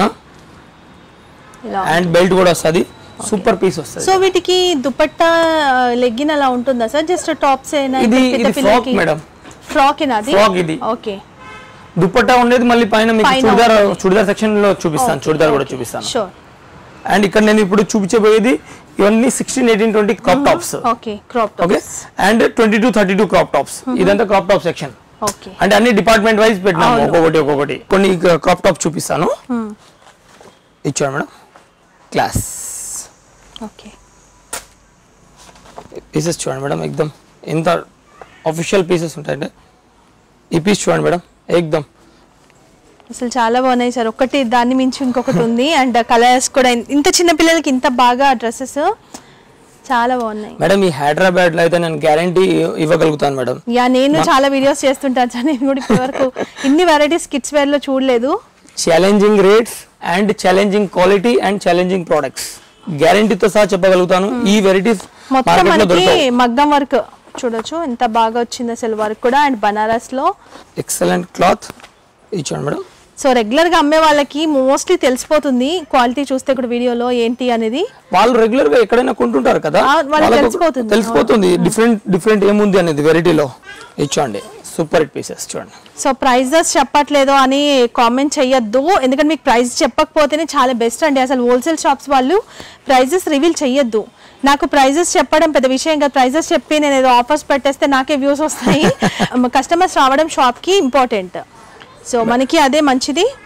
అండ్ బెల్ట్ కూడా వస్తుంది. సూపర్ పీస్ వస్తుంది. సో వీటికి దుపట్టా లెగ్గిన్ అలా ఉంటుందా సార్? జస్ట్ టాప్స్ ఏనా? ఇది ఫ్రాక్ మేడం. ఫ్రాక్ ఏనాది? ఫ్రాక్ ఇది. ఓకే. దుపట్టా ఉండేది మళ్ళీ పైన మీకు చుడిదార్ సెక్షన్ లో చూపిస్తాను. చుడిదార్ కూడా చూపిస్తాను. షూర్. అండ్ ఇక్కడ నేను ఇప్పుడు చూపించబోయేది ఇవన్నీ 16, 18, 20 crop tops. Okay, crop tops. Okay. And 22, 32 crop tops. ఇదంతా క్రాప్ టాప్ సెక్షన్. ఓకే. అంటే అన్ని డిపార్ట్మెంట్ వైజ్ పెట్టినాము, ఒక్కొక్కటి. కొన్ని క్రాప్ టాప్ చూపిస్తాను. ఇచ్చాడు మేడం. క్లాస్. ఓకే. పీసెస్ చూడండి మేడం, ఎక్దమ్ ఎంత ఆఫీషియల్ పీసెస్ ఉంటాయంటే. ఈ పీస్ చూడండి మేడం, ఎక్దమ్ అసలు చాలా బాగున్నాయి సార్. ఒకటి దాన్ని మించి ఇంకొకటి ఉంది. అండ్ కలర్స్ కూడా ఇంత చిన్న పిల్లలకి ఇంత బాగా డ్రెస్సెస్ చాలా బాగున్నాయి మేడం. ఈ హైదరాబాద్ లో అయితే నేను గ్యారంటీ ఇవ్వగలుగుతాను మేడం. యా, నేను చాలా వీడియోస్ చేస్తుంటాను సార్. నేను కూడా ఇప్పటివరకు ఇన్ని వెరైటీస్ కిడ్స్ వేర్ లో చూడలేదు. Challenging rates and challenging quality and challenging products గ్యారంటీతో సహా చెప్పగలుగుతాను. ఈ వెరైటీస్ మొత్తం మనకి మగ్గం వర్క్ చూడొచ్చు ఎంత బాగా వచ్చింది అసలు వర్క్ కూడా. అండ్ బనారస్ లో ఎక్సలెంట్ క్లాత్ ఇచ్చాను మేడం. సో రెగ్యులర్ గా అమ్మే వాళ్ళకి మోస్ట్లీ తెలిసిపోతుంది క్వాలిటీ చూస్తే కూడా వీడియోలో ఏంటి అనేది. వాళ్ళు రెగ్యులర్ గా ఎక్కడైనా కొంటుంటారు కదా, తెలిసిపోతుంది డిఫరెంట్ ఏముంది అనేది వెరైటీలో. ఇచ్చండి సూపర్ హిట్ పీసెస్ చూడండి. సో ప్రైజెస్ చెప్పట్లేదు అని కామెంట్ చేయొద్దు, ఎందుకంటే మీకు ప్రైస్ చెప్పకపోతేనే చాలా బెస్ట్ అండి. అసలు హోల్సేల్ షాప్స్ వాళ్ళు ప్రైజెస్ రివీల్ చేయొద్దు. నాకు ప్రైజెస్ చెప్పడం పెద్ద విషయం కాదు. ప్రైజెస్ చెప్పి నేను ఏదో ఆఫర్స్ పెట్టేస్తే నాకే వ్యూస్ వస్తాయి. కస్టమర్స్ రావడం షాప్కి ఇంపార్టెంట్. సో మనకి అదే మంచిది.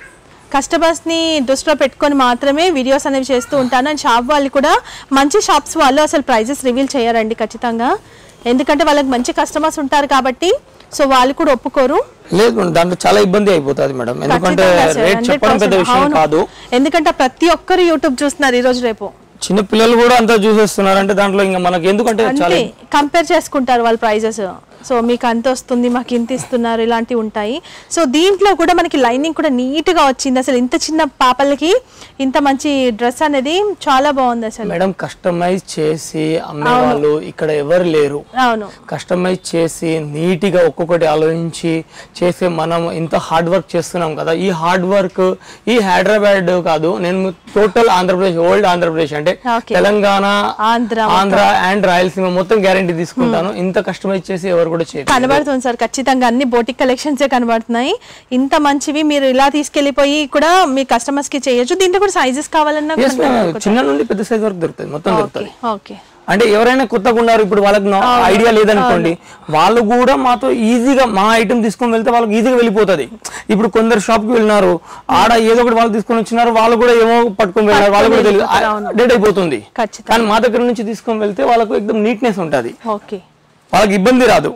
కస్టమర్స్ ని దృష్టిలో పెట్టుకొని మాత్రమే వీడియోస్ అనేవి చేస్తూ ఉంటాను. అండ్ షాప్ వాళ్ళు కూడా మంచి షాప్స్ వాళ్ళు అసలు ప్రైజెస్ రివీల్ చేయరండి ఖచ్చితంగా, ఎందుకంటే వాళ్ళకి మంచి కస్టమర్స్ ఉంటారు కాబట్టి. సో వాళ్ళు కూడా ఒప్పుకోరు. లేదు మేడం, దాంట్లో చాలా ఇబ్బంది అయిపోతుంది మేడం, ఎందుకంటే రేట్ చెప్పడం పెద్ద విషయం కాదు. ఎందుకంటే ప్రతి ఒక్కరు యూట్యూబ్ చూస్తున్నారు ఈ రోజు రేపు, చిన్న పిల్లలు కూడా అంతా చూసేస్తున్నారు. అంటే దాంట్లో ఇంకా మనకి ఎందుకంటే చాలా కంపేర్ చేసుకుంటారు వాళ్ళ ప్రైజెస్. సో మీకు అంత వస్తుంది, మాకు ఇంత ఇస్తున్నారు, ఇలాంటివి ఉంటాయి. సో దీంట్లో కూడా మనకి లైనింగ్ కూడా నీట్ గా వచ్చింది. అసలు ఇంత చిన్న పాపలకి ఇంత మంచి డ్రెస్ అనేది చాలా బాగుంది అసలు. మేడం కస్టమైజ్ చేసి అమ్మే వాళ్ళు ఇక్కడ ఎవరు లేరు. అవును, కస్టమైజ్ చేసి నీట్ గా ఒక్కొక్కటి ఆలోచించి చేసే మనం ఇంత హార్డ్ వర్క్ చేస్తున్నాం కదా. ఈ హార్డ్ వర్క్ ఈ హైదరాబాద్ కాదు, నేను టోటల్ ఆంధ్రప్రదేశ్, ఓల్డ్ ఆంధ్రప్రదేశ్ అంటే తెలంగాణ, ఆంధ్ర అండ్ రాయలసీమ మొత్తం గ్యారంటీ తీసుకుంటాను. ఇంత కస్టమైజ్ చేసి ఎవరు కూడా చేయరు. కనబడుతుంది సార్, ఖచ్చితంగా అన్ని బోటిక్ కలెక్షన్స్ కనబడుతున్నాయి. ఇంత మంచివి మీరు ఇలా తీసుకెళ్లిపోయి కూడా మీ కస్టమర్స్ కి చేయొచ్చు. దీంట్లో కూడా సైజెస్ కావాలన్నా చిన్న నుండి పెద్ద సైజ్ వరకు దొరుకుతుంది, మొత్తం దొరుకుతుంది. ఓకే, అంటే ఎవరైనా కొత్తగా ఉన్నారు, ఇప్పుడు వాళ్ళకి ఐడియా లేదనుకోండి, వాళ్ళు కూడా మాతో ఈజీగా మా ఐటమ్ తీసుకొని వెళ్తే వాళ్ళకి ఈజీగా వెళ్ళిపోతుంది. ఇప్పుడు కొందరు షాప్ కి వెళ్ళినారు, ఆడ ఏదో ఒకటి వాళ్ళు తీసుకొని వచ్చినారు, వాళ్ళు కూడా ఏమో పట్టుకొని వెళ్ళినారు, వాళ్ళు కూడా తెలియదు, డెడ్ అయిపోతుంది. కానీ మా దగ్గర నుంచి తీసుకొని వెళ్తే వాళ్ళకు ఎక్దమ్ నీట్నెస్ ఉంటుంది, వాళ్ళకి ఇబ్బంది రాదు.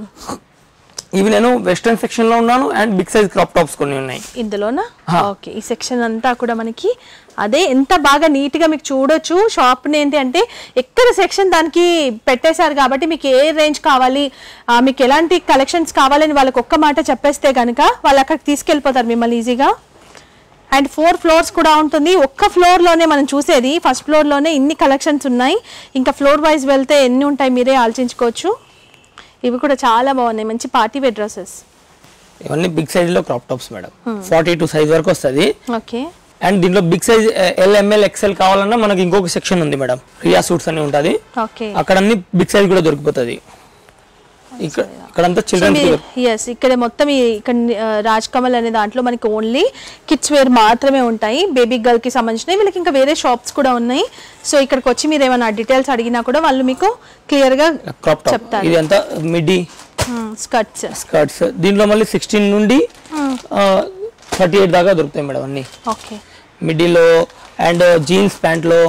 ఇవి నేను వెస్టర్న్ సెక్షన్ లో ఉన్నాను and big size crop tops కొన్ని ఉన్నాయి ఇందులోనా. ఓకే, ఈ సెక్షన్ అంతా కూడా మనకి అదే ఎంత బాగా నీట్ గా మీకు చూడొచ్చు. షాప్ ఏంటి అంటే ఎక్కడ సెక్షన్ దానికి పెట్టేశారు కాబట్టి మీకు ఏ రేంజ్ కావాలి, మీకు ఎలాంటి కలెక్షన్స్ కావాలని వాళ్ళకి ఒక్క మాట చెప్పేస్తే కనుక వాళ్ళు అక్కడికి తీసుకెళ్ళిపోతారు మిమ్మల్ని ఈజీగా. అండ్ 4 ఫ్లోర్స్ కూడా ఉంటుంది. ఒక్క ఫ్లోర్ లోనే మనం చూసేది, ఫస్ట్ ఫ్లోర్ లోనే ఇన్ని కలెక్షన్స్ ఉన్నాయి. ఇంకా ఫ్లోర్ వైజ్ వెళ్తే ఎన్ని ఉంటాయి మీరే ఆలోచించుకోవచ్చు. ఇవి కూడా చాలా బాగున్నాయి, మంచి పార్టీ వేర్ డ్రెస్సెస్. ఇవన్నీ బిగ్ సైజ్ లో క్రాప్ టాప్స్ మేడం, 42 సైజ్ వరకు వస్తుంది. ఓకే, అండ్ దీంట్లో బిగ్ సైజ్ LML XL కావాలన్నా మనకి ఇంకొక సెక్షన్ ఉంది మేడం, రియా సూట్స్ అని ఉంటుంది. అక్కడ అన్ని బిగ్ సైజ్ కూడా దొరికిపోతుంది. ఇక్కడంతా చిల్డ్రన్స్. ఇక్కడ మొత్తం ఇక్కడ రాజ్ కమల్ అనే దాంట్లో మనకి ఓన్లీ కిడ్స్ వేర్ మాత్రమే ఉంటాయి, బేబీ గర్ల్ కి సంబంధించినవి. వీళ్ళకి ఇంకా వేరే షాప్స్ కూడా ఉన్నాయి. సో ఇక్కడికి వచ్చి మీరు ఏమైనా డీటెయిల్స్ అడిగినా కూడా వాళ్ళు మీకు క్లియర్ గా చెప్తారు. ఇది అంతా మిడ్డీ స్కర్ట్స్. దీంట్లో మళ్ళీ 16 నుండి 38 దాకా దొరుకుతాయి మేడం అన్ని. ఓకే, మిడ్డీలో అండ్ జీన్స్ ప్యాంట్ లో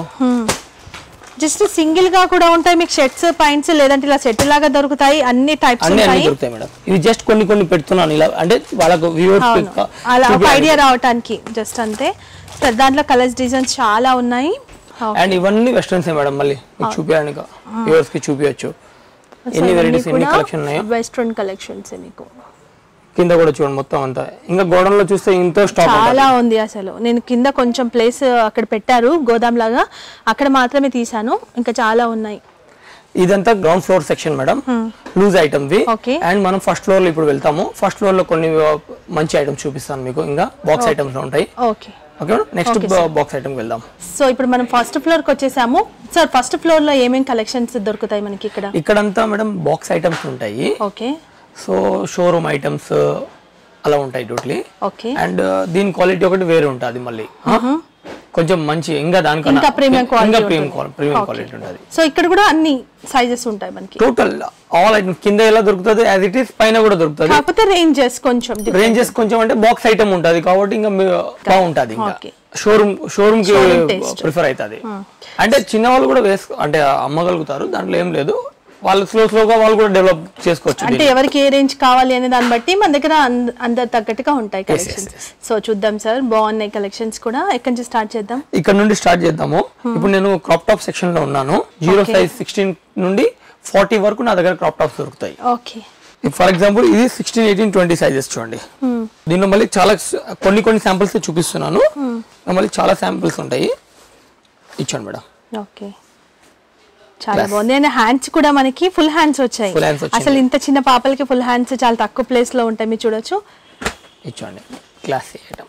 జస్ట్ సింగిల్ గా కూడా ఉంటాయి మీకు షర్ట్స్ ప్యాంట్స్, లేదంటే ఇలా సెట్ లాగా దొరుకుతాయి. అన్ని టైప్స్ ఉంటాయి మేడం. ఇవి జస్ట్ కొన్ని పెడుతున్నాను ఇలా, అంటే వాళ్ళకు వ్యూవర్స్ అలా ఒక ఐడియా రావడానికి జస్ట్ అంతే. దాంట్లో కలర్స్ డిజైన్స్ చాలా ఉన్నాయి. అండ్ ఇవన్నీ వెస్టర్న్స్ మేడం, మళ్ళీ చూపించడానికి వ్యూవర్స్ కి చూపించచ్చు ఎన్ని వెరైటీస్ ఎన్ని కలెక్షన్ ఉన్నాయో. వెస్టర్న్ కలెక్షన్స్ మీకు కింద కూడా చూడండి మొత్తం అంతా. ఇంకా గోడౌన్లో చూస్తే ఇంత స్టాక్ చాలా ఉంది అసలు. నేను కింద కొంచెం ప్లేస్ అక్కడ పెట్టారు గోదాం లాగా, అక్కడ మాత్రమే తీసాను, ఇంకా చాలా ఉన్నాయి. ఇదంతా ground floor section madam, loose items. And మనం ఫస్ట్ ఫ్లోర్ లో ఇప్పుడు వెళ్తాము. ఫస్ట్ ఫ్లోర్ లో కొన్ని మంచి ఐటమ్స్ చూపిస్తాను మీకు, ఇంకా బాక్స్ ఐటమ్స్ ఉంటాయి. Okay madam, next box item వెళ్దాం. సో ఇప్పుడు మనం ఫస్ట్ ఫ్లోర్ కి వచ్చేసాము. సార్ ఫస్ట్ ఫ్లోర్ లో ఏమేం కలెక్షన్స్ దొరుకుతాయి మనకి? ఇక్కడంతా మేడం బాక్స్ ఐటమ్స్ ఉంటాయి. ఓకే, సో షోరూమ్ ఐటమ్స్ అలా ఉంటాయి టోటలీ. ఓకే, అండ్ దీని క్వాలిటీ ఒకటి వేరే ఉంటుంది మళ్ళీ, కొంచెం మంచి ఇంకా దానికన్నా ప్రీమియం క్వాలిటీ ఉంటుంది. సో ఇక్కడ కూడా అన్ని సైజెస్ ఉంటాయి మనకి, టోటల్ ఆల్ ఐటమ్స్. కింద ఎలా దొరుకుతుంది యాజ్ ఇట్ ఈస్, పైన కూడా దొరుకుతుంది. కాకపోతే రేంజెస్ కొంచెం అంటే బాక్స్ ఐటమ్ ఉంటుంది కాబట్టి ఇంకా బాగుంటుంది. ఇంకా షోరూమ్ కి ప్రిఫర్ అవుతుంది. అంటే చిన్న వాళ్ళు కూడా అంటే అమ్మగలుగుతారు, దాంట్లో ఏం లేదు. వాళ్ళు స్లోగా వాళ్ళు కూడా డెవలప్ చేసుకోవచ్చు. అంటే ఎవరికి ఏ రేంజ్ కావాలి అనే దాన్ని బట్టి మన దగ్గర అందరు తగ్గట్టుగా ఉంటాయి కలెక్షన్స్. సో చూద్దాం సార్, బాగున్నాయి కలెక్షన్స్ కూడా. ఎక్కడి నుంచి స్టార్ట్ చేద్దాం? ఇక్కడ నుండి స్టార్ట్ చేద్దాము. ఇప్పుడు నేను క్రాప్ టాప్ సెక్షన్ లో ఉన్నాను. 0 సైజ్ 16 నుండి 40 వరకు నా దగ్గర క్రాప్ టాప్స్ దొరుకుతాయి. ఓకే, ఫర్ ఎగ్జాంపుల్ ఇది 16, 18, 20 సైజెస్ చూడండి. దీనిలో మళ్ళీ చాలా కొన్ని శాంపిల్స్ చూపిస్తున్నాను. మళ్ళీ చాలా శాంపిల్స్ ఉంటాయి. ఇచ్చాను మేడం. ఓకే, చాలా బాగుంది. అండ్ హ్యాండ్స్ కూడా మనకి ఫుల్ హ్యాండ్స్ వచ్చాయి. అసలు ఇంత చిన్న పాపలకి ఫుల్ హ్యాండ్స్ చాలా తక్కువ ప్లేస్ లో ఉంటాయి, మీరు చూడొచ్చు. ఇచ్చండి classy item,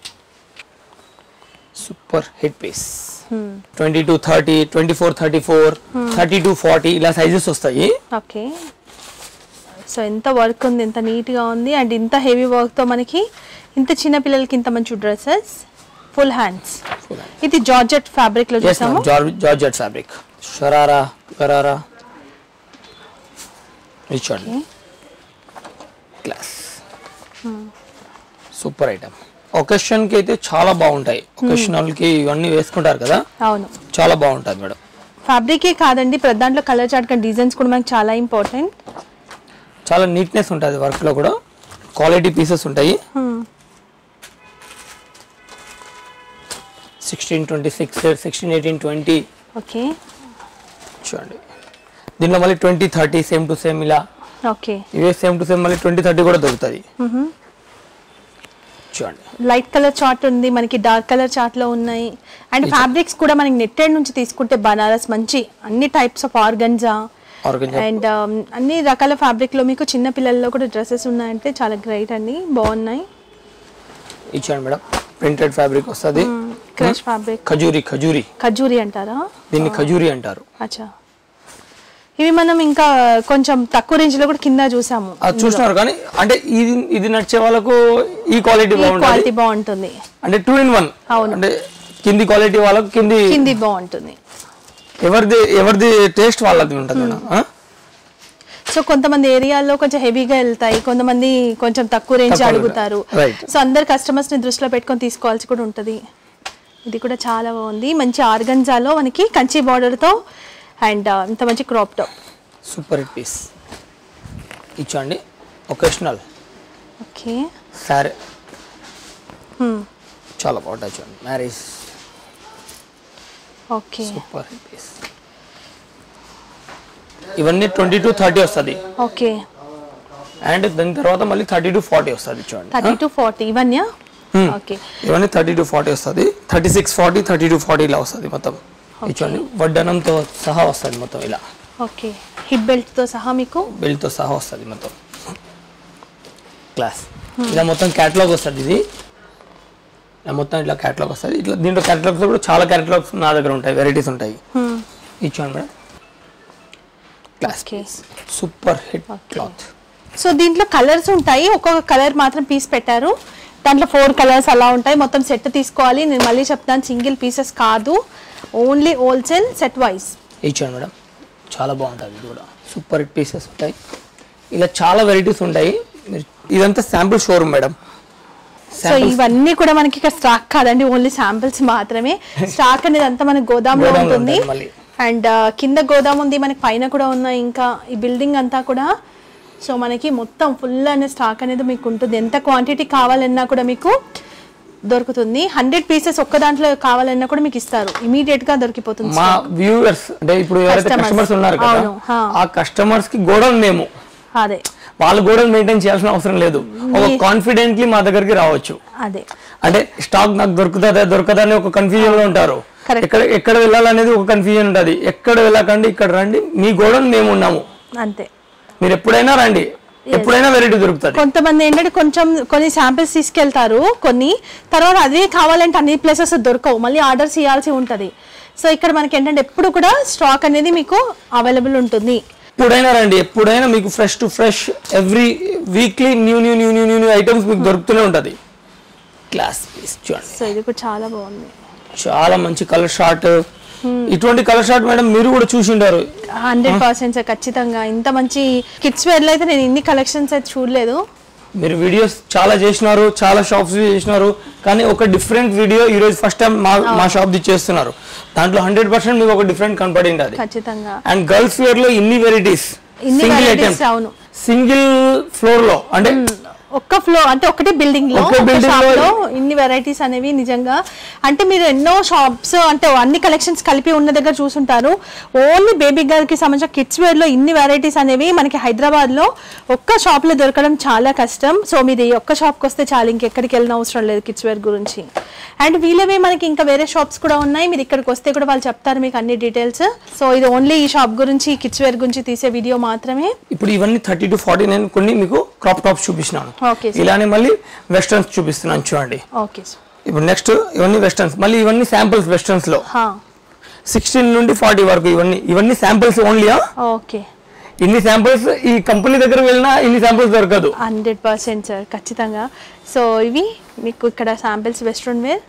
super hit piece. 22, 30, 24, 34, 32, 40 ఇలా సైజెస్ వస్తాయి. ఓకే, సో ఎంత వర్క్ ఉంది, ఎంత నీట్ గా ఉంది. అండ్ ఇంత హెవీ వర్క్ తో మనకి ఇంత చిన్న పిల్లలకి ఇంత మంచి డ్రెస్సెస్, ఫుల్ హ్యాండ్స్. ఇది జార్జెట్ ఫ్యాబ్రిక్ లో చూసాము. జార్జెట్ ఫ్యాబ్రిక్, షరారా గరారా ఇచ్చండి క్లాస్, సూపర్ ఐటమ్. ఒకేషన్ కి అయితే చాలా బాగుంటాయి. ఒకేషనల్ కి ఇవన్నీ వేసుకుంటారు కదా, అవును చాలా బాగుంటుంది మేడం. ఫ్యాబ్రికే కాదండి, ప్రతి దాంట్లో కలర్ చార్ట్ కానీ డిజైన్స్ కూడా మనకి చాలా ఇంపార్టెంట్. చాలా నీట్నెస్ ఉంటుంది వర్క్ లో కూడా, క్వాలిటీ పీసెస్ ఉంటాయి. 1626, 1618, 20. ఓకే చూడండి దీనిలో మళ్ళీ 20, 30 సేమ్ టు సేమ్ ఇలా. ఓకే ఇవే సేమ్ టు సేమ్ మళ్ళీ 20, 30 కూడా దొరుకుతుంది. చూడండి లైట్ కలర్ చార్ట్ ఉంది మనకి, డార్క్ కలర్ చార్ట్ లో ఉన్నాయి. అండ్ ఫ్యాబ్రిక్స్ కూడా మనకి నెట్టెడ్ నుంచి తీసుకుంటే బనారస్ మంచి అన్ని టైప్స్ ఆఫ్ ఆర్గంజా అండ్ అన్ని రకాల ఫ్యాబ్రిక్ లో మీకు చిన్న పిల్లల్లో కూడా డ్రెస్సెస్ ఉన్నాయంటే చాలా గ్రేట్ అండి, బాగున్నాయి. ఇచ్చాను మేడం. ప్రింటెడ్ ఫ్యాబ్రిక్ వస్తుంది, క్రష్ ఫ్యాబ్రిక్, ఖజూరి అంటారా దీన్ని? ఖజూరి అంటారు. అచ్చా, ఇవి మనం ఇంకా కొంచెం తక్కువ రేంజ్ లో కూడా కింద చూసాము, చూస్తున్నారు. కానీ అంటే ఇది నచ్చే వాళ్ళకు ఈ క్వాలిటీ బాగుంటుంది. అంటే 2 in 1. అంటే కింది క్వాలిటీ వాళ్ళకు కింది బాగుంటుంది. ఎవరిది టేస్ట్ వాళ్ళది ఉంటుంది. సో కొంతమంది ఏరియాల్లో కొంచెం హెవీగా వెళ్తాయి, కొంతమంది కొంచెం తక్కువ రేంజ్ అడుగుతారు. సో అందరు కస్టమర్స్ ని దృష్టిలో పెట్టుకొని తీసుకోవాల్సి కూడా ఉంటుంది. ఇది కూడా చాలా బాగుంది, మంచి ఆర్గంజాలో మనకి కంచి బార్డర్ తో అండ్ ఇంత మంచి crop top. Super hit piece ఇచ్చండి. ఒకేషనల్ ఓకే సారీ చాలా బాగుంటుంది చూడండి. Marriage okay super hit piece. ఇవన్నీ 20 to 30 వస్తుంది. ఓకే అండ్ దాని తర్వాత మళ్ళీ 30 to 40 వస్తుంది చూడండి. 30 to 40 ఇవన్నీ. ఓకే ఇవన్నీ 30 to 40 వస్తుంది. 36, 40, 30 to 40 ఇలా వస్తుంది మొత్తం. చూడండి వడ్డనంతో సహా వస్తుంది మొత్తం ఇలా. ఓకే హిప్ బెల్ట్ తో సహా మీకు బెల్ట్ తో సహా వస్తుంది మొత్తం. క్లాస్ ఇలా మొత్తం క్యాటలాగ్ వస్తుంది. ఇది ఇలా మొత్తం ఇట్లా క్యాటలాగ్ వస్తుంది. ఇట్లా దీంట్లో క్యాటలాగ్స్ కూడా చాలా క్యాటలాగ్స్ నా దగ్గర ఉంటాయి, వెరైటీస్ ఉంటాయి. ఇచ్చాను madam. Class super hit cloth. So దీంట్లో కలర్స్ ఉంటాయి, ఒక్కొక్క కలర్ మాత్రం పీస్ పెట్టారు. దాంట్లో 4 కలర్స్ అలా ఉంటాయి. మొత్తం సెట్ తీసుకోవాలి. నేను మళ్ళీ చెప్తాను, సింగిల్ పీసెస్ కాదు, ఓన్లీ హోల్సేల్ సెట్ వైస్. ఇచ్చాను మేడం. చాలా బాగుంటుంది. ఇది కూడా సూపర్ హిట్ పీసెస్ ఉంటాయి. ఇలా చాలా వెరైటీస్ ఉంటాయి. ఇదంతా శాంపుల్ షోరూమ్ మేడం. సో ఇవన్నీ కూడా మనకి ఇక్కడ స్టాక్ కాదండి, ఓన్లీ శాంపిల్స్ మాత్రమే. స్టాక్ అనేది అంతా మనకి గోదాంలో ఉంటుంది. అండ్ కింద గోదాం ఉంది, మనకి పైన కూడా ఉన్నాయి ఇంకా ఈ బిల్డింగ్ అంతా కూడా. సో మనకి మొత్తం ఫుల్ అనే స్టాక్ అనేది మీకు ఉంటుంది. ఎంత క్వాంటిటీ కావాలన్నా కూడా మీకు దొరుకుతుంది. 100 పీసెస్ ఒక్క దాంట్లో కావాలన్నా కూడా మీకు ఇస్తారు, ఇమీడియట్ గా దొరికిపోతుంది. మా వ్యూవర్స్ అంటే ఇప్పుడు ఎవరైతే కస్టమర్స్ ఉన్నారు కదా, ఆ కస్టమర్స్ కి గోడౌన్ మేము అదే వాళ్ళు గోడౌన్ మెయింటైన్ చేయాల్సిన అవసరం లేదు. ఒక కాన్ఫిడెంట్లీ మా దగ్గరికి రావచ్చు. అదే అంటే స్టాక్ నాకు దొరకదా అని ఒక కన్ఫ్యూజన్ లో ఉంటారు. ఎక్కడ వెళ్ళాలనేది ఒక కన్ఫ్యూజన్ ఉంటుంది. ఎక్కడ వెళ్ళకండి, ఇక్కడ రండి, మీ గోడౌన్ మేము ఉన్నాము అంతే. మీరు ఎప్పుడైనా రండి, ఎప్పుడైనా వెరైటీ దొరుకుతుంది. కొంతమంది ఏంటంటే కొన్ని శాంపిల్స్ తీసుకెళ్తారు, కొన్ని తర్వాత అదే కావాలంటే అన్ని ప్లేసెస్ దొరకవు, మళ్ళీ ఆర్డర్స్ ఇవ్వాల్సి ఉంటుంది. సో ఇక్కడ మనకి ఏంటంటే ఎప్పుడు కూడా స్టాక్ అనేది మీకు అవైలబుల్ ఉంటుంది. ఎప్పుడైనా రండి, ఎప్పుడైనా మీకు fresh to fresh every weekly new items మీకు దొరుకుతూనే ఉంటుంది. క్లాస్ పీస్ చూడండి. సో ఇది కూడా చాలా బాగుంది, చాలా మంచి కలర్ షార్ట్. ఇటువంటి కలర్ షార్ట్ మేడం మీరు కూడా చూసి ఉంటారు. 100% ఖచ్చితంగా. ఇంత మంచి కిడ్స్ వేర్ లో అయితే నేను ఇన్ని కలెక్షన్స్ అయితే చూడలేదు. మీరు వీడియోస్ చాలా చేసినారు, చాలా షాప్స్ చేసినారు, కానీ ఒక డిఫరెంట్ వీడియో ఈ రోజు ఫస్ట్ టైం మా షాప్ ది చేస్తున్నారు. దాంట్లో 100% మీకు ఒక డిఫరెంట్ కనపడి ఉంటుంది ఖచ్చితంగా. అండ్ గర్ల్స్ వేర్ లో ఇన్ని varieties, single item, single floor లో, అంటే ఒక్క ఫ్లోర్ అంటే ఒకటి బిల్డింగ్ లో ఇన్ని వెరైటీస్ అనేవి నిజంగా. అంటే మీరు ఎన్నో షాప్స్ అంటే అన్ని కలెక్షన్స్ కలిపి ఉన్న దగ్గర చూసుంటారు. ఓన్లీ బేబీ గర్ల్ కి సంబంధించిన కిడ్స్ వేర్ లో ఇన్ని వెరైటీస్ అనేవి మనకి హైదరాబాద్ లో ఒక్క షాప్ లో దొరకడం చాలా కష్టం. సో మీరు ఒక్క షాప్ కి వస్తే చాలా, ఇంకెక్కడికి వెళ్ళిన అవసరం లేదు కిడ్స్ వేర్ గురించి. అండ్ వీళ్ళవే మనకి ఇంకా వేరే షాప్స్ కూడా ఉన్నాయి, మీరు ఇక్కడికి వస్తే కూడా వాళ్ళు చెప్తారు మీకు అన్ని డీటెయిల్స్. సో ఇది ఓన్లీ ఈ షాప్ గురించి, కిడ్స్ వేర్ గురించి తీసే వీడియో మాత్రమే. ఇప్పుడు ఇవన్నీ 30 to 40 నేను కొన్ని మీకు క్రాప్ టాప్స్ చూపిస్తున్నాను. ఇలానే మళ్ళీ వెస్టర్న్స్ చూపిస్తున్నాను చూడండి. ఇప్పుడు నెక్స్ట్ ఇవన్నీ వెస్టర్న్స్, మళ్ళీ ఇవన్నీ శాంపిల్స్ వెస్టర్న్స్ లో 16 నుండి 40 వరకు ఇవన్నీ శాంపిల్స్ ఓన్లీ. ఓకే, ఇన్ని శాంపిల్స్ ఈ కంపెనీ దగ్గర వెళ్ళినా ఇన్ని శాంపిల్స్ దొరకదు. 100% సార్ ఖచ్చితంగా. సో ఇవి మీకు ఇక్కడ శాంపిల్స్ వెస్ట్రన్ వేర్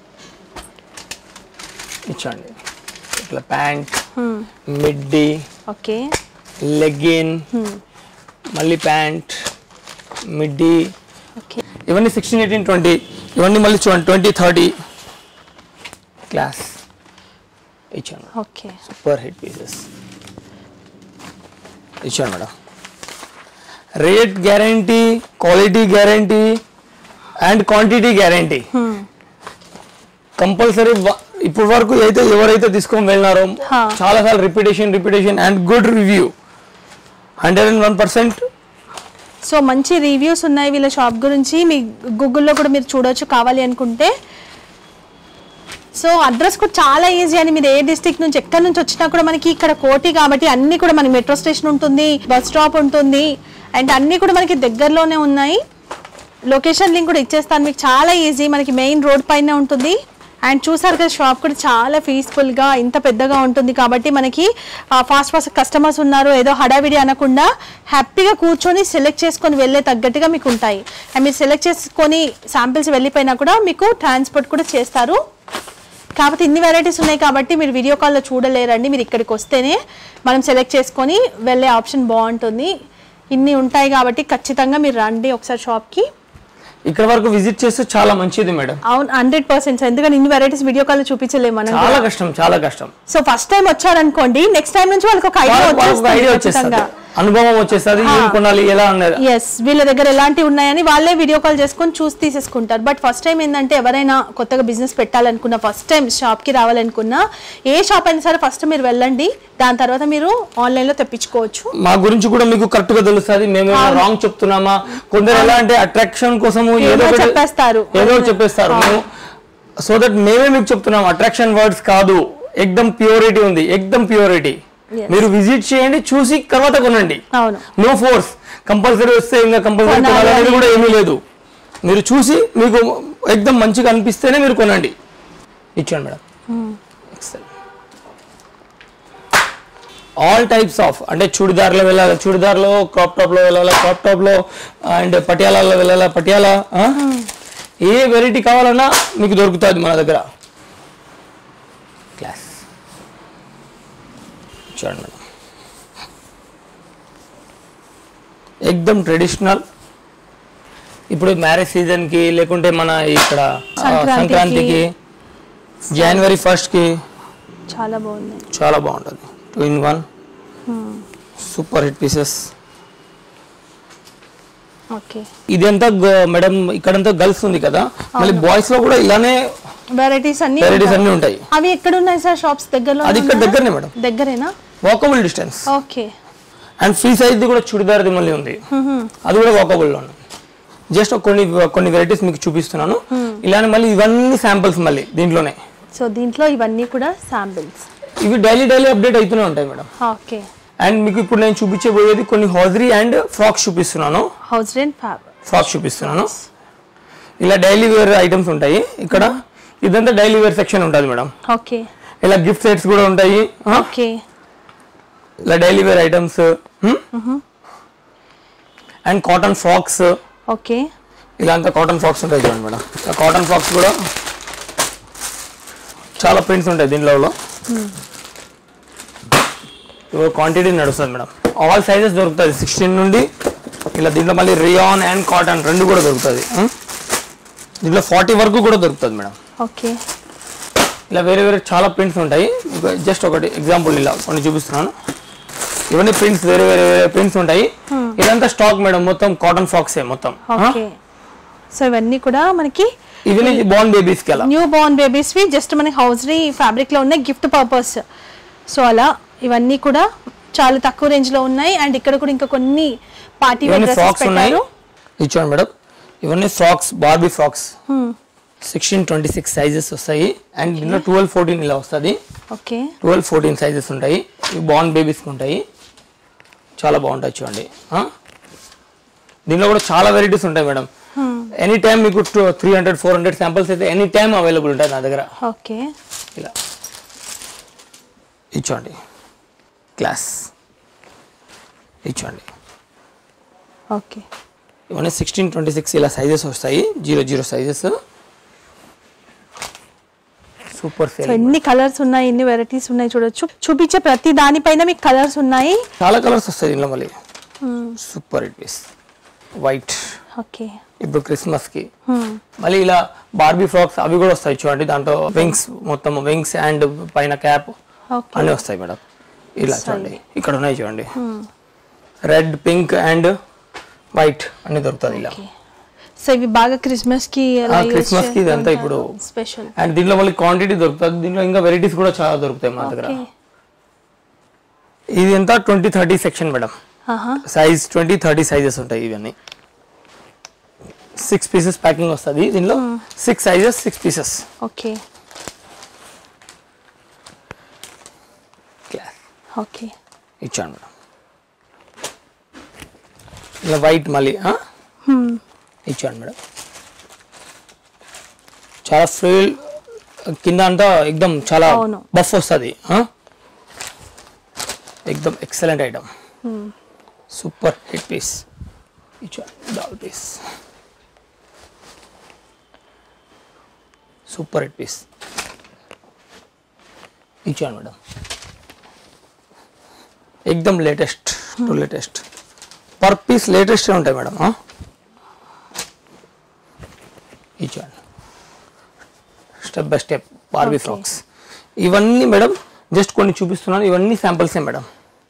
ఇచ్చండి. ఇట్లా ప్యాంట్, మిడ్డీ, ఓకే, లెగ్గిన్, మళ్ళీ ప్యాంట్, మిడ్డీ, ఇవన్నీ 16, 18, 20. ఇవన్నీ మళ్ళీ చూడండి 20-30 క్లాస్ ఇచ్చాను. ఓకే, సూపర్ హిట్ పీసెస్ ఇచ్చాను madam. Rate guarantee, quality guarantee and quantity guarantee. Compulsory ఇప్పటి వరకు అయితే ఎవరైతే తీసుకొని వెళ్ళినారో చాలా సార్లు repetition and good review 101%. So మంచి రివ్యూస్ ఉన్నాయి వీళ్ళ షాప్ గురించి. మీ గూగుల్లో కూడా మీరు చూడొచ్చు కావాలి అనుకుంటే. సో అడ్రస్ కూడా చాలా ఈజీ అని, మీరు ఏ డిస్ట్రిక్ట్ నుంచి ఎక్కడి నుంచి వచ్చినా కూడా మనకి ఇక్కడ కోటి కాబట్టి అన్ని కూడా మనకి మెట్రో స్టేషన్ ఉంటుంది, బస్ స్టాప్ ఉంటుంది అండ్ అన్నీ కూడా మనకి దగ్గరలోనే ఉన్నాయి. లొకేషన్ లింక్ కూడా ఇచ్చేస్తాను మీకు, చాలా ఈజీ. మనకి మెయిన్ రోడ్ పైన ఉంటుంది. అండ్ చూసారు కదా షాప్ కూడా చాలా పీస్ఫుల్గా ఇంత పెద్దగా ఉంటుంది కాబట్టి మనకి ఫాస్ట్ కస్టమర్స్ ఉన్నారు ఏదో హడావిడి అనకుండా హ్యాపీగా కూర్చొని సెలెక్ట్ చేసుకొని వెళ్ళే తగ్గట్టుగా మీకు ఉంటాయి. అండ్ మీరు సెలెక్ట్ చేసుకొని శాంపిల్స్ వెళ్ళిపోయినా కూడా మీకు ట్రాన్స్పోర్ట్ కూడా చేస్తారు. కాకపోతే ఇన్ని వెరైటీస్ ఉన్నాయి కాబట్టి మీరు వీడియో కాల్లో చూడలేరండి. మీరు ఇక్కడికి వస్తేనే మనం సెలెక్ట్ చేసుకొని వెళ్ళే ఆప్షన్ బాగుంటుంది. ఇన్ని ఉంటాయి కాబట్టి ఖచ్చితంగా మీరు రండి ఒకసారి షాప్కి. ఇక్కడ వరకు విజిట్ చేస్తే చాలా మంచిది మేడం. అవును 100%. ఎందుకంటే ఇన్ని వెరైటీస్ వీడియో కాల్ చూపించలేము మనం, చాలా కష్టం. సో ఫస్ట్ టైం వచ్చారనుకోండి, నెక్స్ట్ టైం నుంచి వాళ్ళకి ఒక ఐడియా వచ్చేస్తుంది, అనుభవం వచ్చేస్తుంది ఏం కొనాలి ఎలా అన్నది. ఎస్, వీళ్ళ దగ్గర ఎలాంటివి ఉన్నాయని వాళ్ళే వీడియో కాల్ చేసుకొని చూసి తీసేసుకుంటారు. బట్ ఫస్ట్ టైం ఏంటంటే ఎవరైనా కొత్తగా బిజినెస్ పెట్టాలనుకున్నా, ఫస్ట్ టైం షాప్కి రావాలనుకున్నా, ఏ షాప్ అయినా సరే ఫస్ట్ మీరు వెళ్ళండి, దాని తర్వాత మీరు ఆన్లైన్లో తెప్పించుకోవచ్చు. మా గురించి కూడా మీకు కరెక్ట్ గా తెలుస్తుంది, మేము రాంగ్ చెప్తున్నామా. కొందరు ఎలా అంటే అట్రాక్షన్ కోసం ఏదో చెప్పేస్తారు, సో దట్ మేమే మీకు చెప్తున్నాం అట్రాక్షన్ వర్డ్స్ కాదు, ఎక్దమ్ ప్యూరిటీ ఉంది, ఎక్దమ్ ప్యూరిటీ. మీరు విజిట్ చేయండి, చూసి తర్వాత కొనండి. నో ఫోర్స్, కంపల్సరీ వస్తే ఇంకా కంపల్సరీ కొనాలనేది కూడా ఏమీ లేదు. మీరు చూసి మీకు ఎక్దమ్ మంచిగా అనిపిస్తేనే మీరు కొనండి. ఇచ్చాను మేడం. ఆల్ టైప్స్ ఆఫ్, అంటే చుడిదార్లో వెళ్ళాలి, చుడిదార్లో, క్రాప్ టాప్ లో వెళ్ళాలి, క్రాప్ టాప్ లో, అండ్ పటియాలలో వెళ్ళాలి, పటియాలా, ఏ వెరైటీ కావాలన్నా మీకు దొరుకుతుంది మన దగ్గర. క్లాస్ చూడండి మేడం, ఎక్దమ్ ట్రెడిషనల్. ఇప్పుడు మ్యారేజ్ సీజన్ కి, లేకుంటే మన ఇక్కడ సంక్రాంతికి, జనవరి 1st కి చాలా బాగుంది, చాలా బాగుంటుంది. 2-in-1 super hit pieces. ఇదంతా మేడం ఇక్కడంతా గర్ల్స్ ఉంది కదా, మళ్ళీ బాయ్స్ లో కూడా ఇలానే వెరైటీస్ అన్ని ఉంటాయి. అవి ఎక్కడ ఉన్నాయి సార్ షాప్స్ దగ్గరలో? అది ఇక్కడ దగ్గరనే మేడం, దగ్గరేనా? Walkable distance. Okay. And free size ది కూడా చుడిదార్ది మళ్ళీ ఉంది, అది కూడా వాకబుల్ లో ఉంది. జస్ట్ కొన్ని వెరైటీస్ మీకు చూపిస్తున్నాను. ఇలానే మళ్ళీ ఇవన్నీ శాంపిల్స్ మళ్ళీ దీంట్లోనే. సో దీంట్లో ఇవన్నీ కూడా శాంపిల్స్, ఇవి డైలీ అప్డేట్ అవుతూనే ఉంటాయి మేడం. ఓకే. అండ్ మీకు ఇప్పుడు నేను చూపించబోయేది కొన్ని హౌజరీ అండ్ ఫ్రాక్స్ చూపిస్తున్నాను. హౌజరీ అండ్ ఫ్రాక్స్ చూపిస్తున్నాను. ఇలా డైలీ వేర్ ఐటమ్స్ ఉంటాయి ఇక్కడ. ఇదంతా డైలీ వేర్ సెక్షన్ ఉంటుంది మేడం. ఓకే. ఇలా గిఫ్ట్ సెట్స్ కూడా ఉంటాయి. ఓకే. ఇలా daily wear items and cotton frocks. Okay. ఇలా అంతా కాటన్ ఫ్రాక్స్ ఉంటాయి చూడండి మేడం. కాటన్ ఫ్రాక్స్ కూడా చాలా ప్రింట్స్ ఉంటాయి దీంట్లో. క్వాంటిటీ నడుస్తుంది మేడం. ఆల్ సైజెస్ దొరుకుతుంది 16 నుండి. ఇలా దీంట్లో మళ్ళీ రియాన్ అండ్ కాటన్ రెండు కూడా దొరుకుతుంది. దీంట్లో 40 వరకు కూడా దొరుకుతుంది మేడం. ఓకే. ఇలా వేరే చాలా ప్రింట్స్ ఉంటాయి. జస్ట్ ఒకటి ఎగ్జాంపుల్ ఇలా కొన్ని చూపిస్తున్నాను. ఇవన్నీ ప్రింట్స్ వేరే ప్రింట్స్ ఉంటాయి. ఇదంతా స్టాక్ మేడం, మొత్తం కాటన్ ఫ్రాక్స్ మొత్తం. ఓకే. సో ఇవన్నీ కూడా మనకి ఇవన్నీ బోర్న్ బేబీస్ కి, అలా న్యూ బోర్న్ బేబీస్ వి, జస్ట్ మనకి హౌజరీ ఫ్యాబ్రిక్ లో ఉన్నాయి, గిఫ్ట్ పర్పస్. సో అలా ఇవన్నీ కూడా చాలా తక్కువ రేంజ్ లో ఉన్నాయి. అండ్ ఇక్కడ కూడా ఇంకా కొన్ని పార్టీ వేర్ డ్రెస్సెస్ పెట్టారు. ఇచ్చాను మేడం. ఇవన్నీ ఫ్రాక్స్, బార్బీ ఫ్రాక్స్ 16-26 సైజెస్ వస్తాయి. అండ్ దీంట్లో 12-14 ఇలా వస్తుంది. ఓకే. 12-14 సైజెస్ ఉంటాయి. ఇవి బోర్న్ బేబీస్ ఉంటాయి, చాలా బాగుంటాయి చూడండి. దీంట్లో కూడా చాలా వెరైటీస్ ఉంటాయి మేడం. ఎనీ టైం మీకు 300-400 శాంపిల్స్ అయితే ఎనీ టైం అవైలబుల్ ఉంటాయి నా దగ్గర. ఓకే. ఇలా ఇచ్చోండి క్లాస్, ఇచ్చోండి. ఓకే. ఇవన్నీ 16-26 ఇలా సైజెస్ వస్తాయి, 00 సైజెస్. Super sale. ఎన్ని కలర్స్ ఉన్నాయి, ఎన్ని వెరైటీస్ ఉన్నాయి చూడొచ్చు. చూపించే ప్రతి దానిపైన మీకు కలర్స్ ఉన్నాయి, చాలా కలర్స్ వస్తాయి దీనిలో మళ్ళీ. Super hit piece white. Okay. ఇప్పుడు క్రిస్మస్ కి మళ్ళీ ఇలా బార్బీ ఫ్రాక్స్ అవి కూడా వస్తాయి చూడండి. దాంట్లో వింగ్స్, మొత్తం వింగ్స్ అండ్ పైన క్యాప్ అన్నీ వస్తాయి మేడం. ఇలా చూడండి, ఇక్కడ ఉన్నాయి చూడండి, రెడ్, పింక్ అండ్ వైట్ అన్ని దొరుకుతుంది ఇలా. సో ఇవి బాగా క్రిస్మస్ కి ఇదంతా ఇప్పుడు స్పెషల్. అండ్ దీంట్లో మళ్ళీ క్వాంటిటీ దొరుకుతుంది. దీంట్లో ఇంకా వెరైటీస్ కూడా చాలా దొరుకుతాయి మా దగ్గర. ఇది ఎంత 20-30 సెక్షన్ మేడం. సైజ్ 20-30 సైజెస్ ఉంటాయి. ఇవన్నీ 6 పీసెస్ ప్యాకింగ్ వస్తుంది. దీనిలో 6 సైజెస్ 6 పీసెస్. ఓకే ఓకే ఇచ్చాను మేడం. ఇలా వైట్ మళ్ళీ ఇచ్చాను మేడం. చాలా ఫ్రీల్ కింద అంతా ఎక్దమ్ చాలా బఫ్ వస్తుంది. ఎక్దమ్ excellent item, super hit piece. ఇచ్చాను doll piece, super hit piece ఇచ్చాను మేడం. ఎక్దమ్ latest to latest, per piece latest ఉంటాయి మేడం. ఇచ్చాను step by step barbie frocks. ఇవన్నీ మేడం జస్ట్ కొన్ని చూపిస్తున్నాను. ఇవన్నీ శాంపిల్సే మేడం.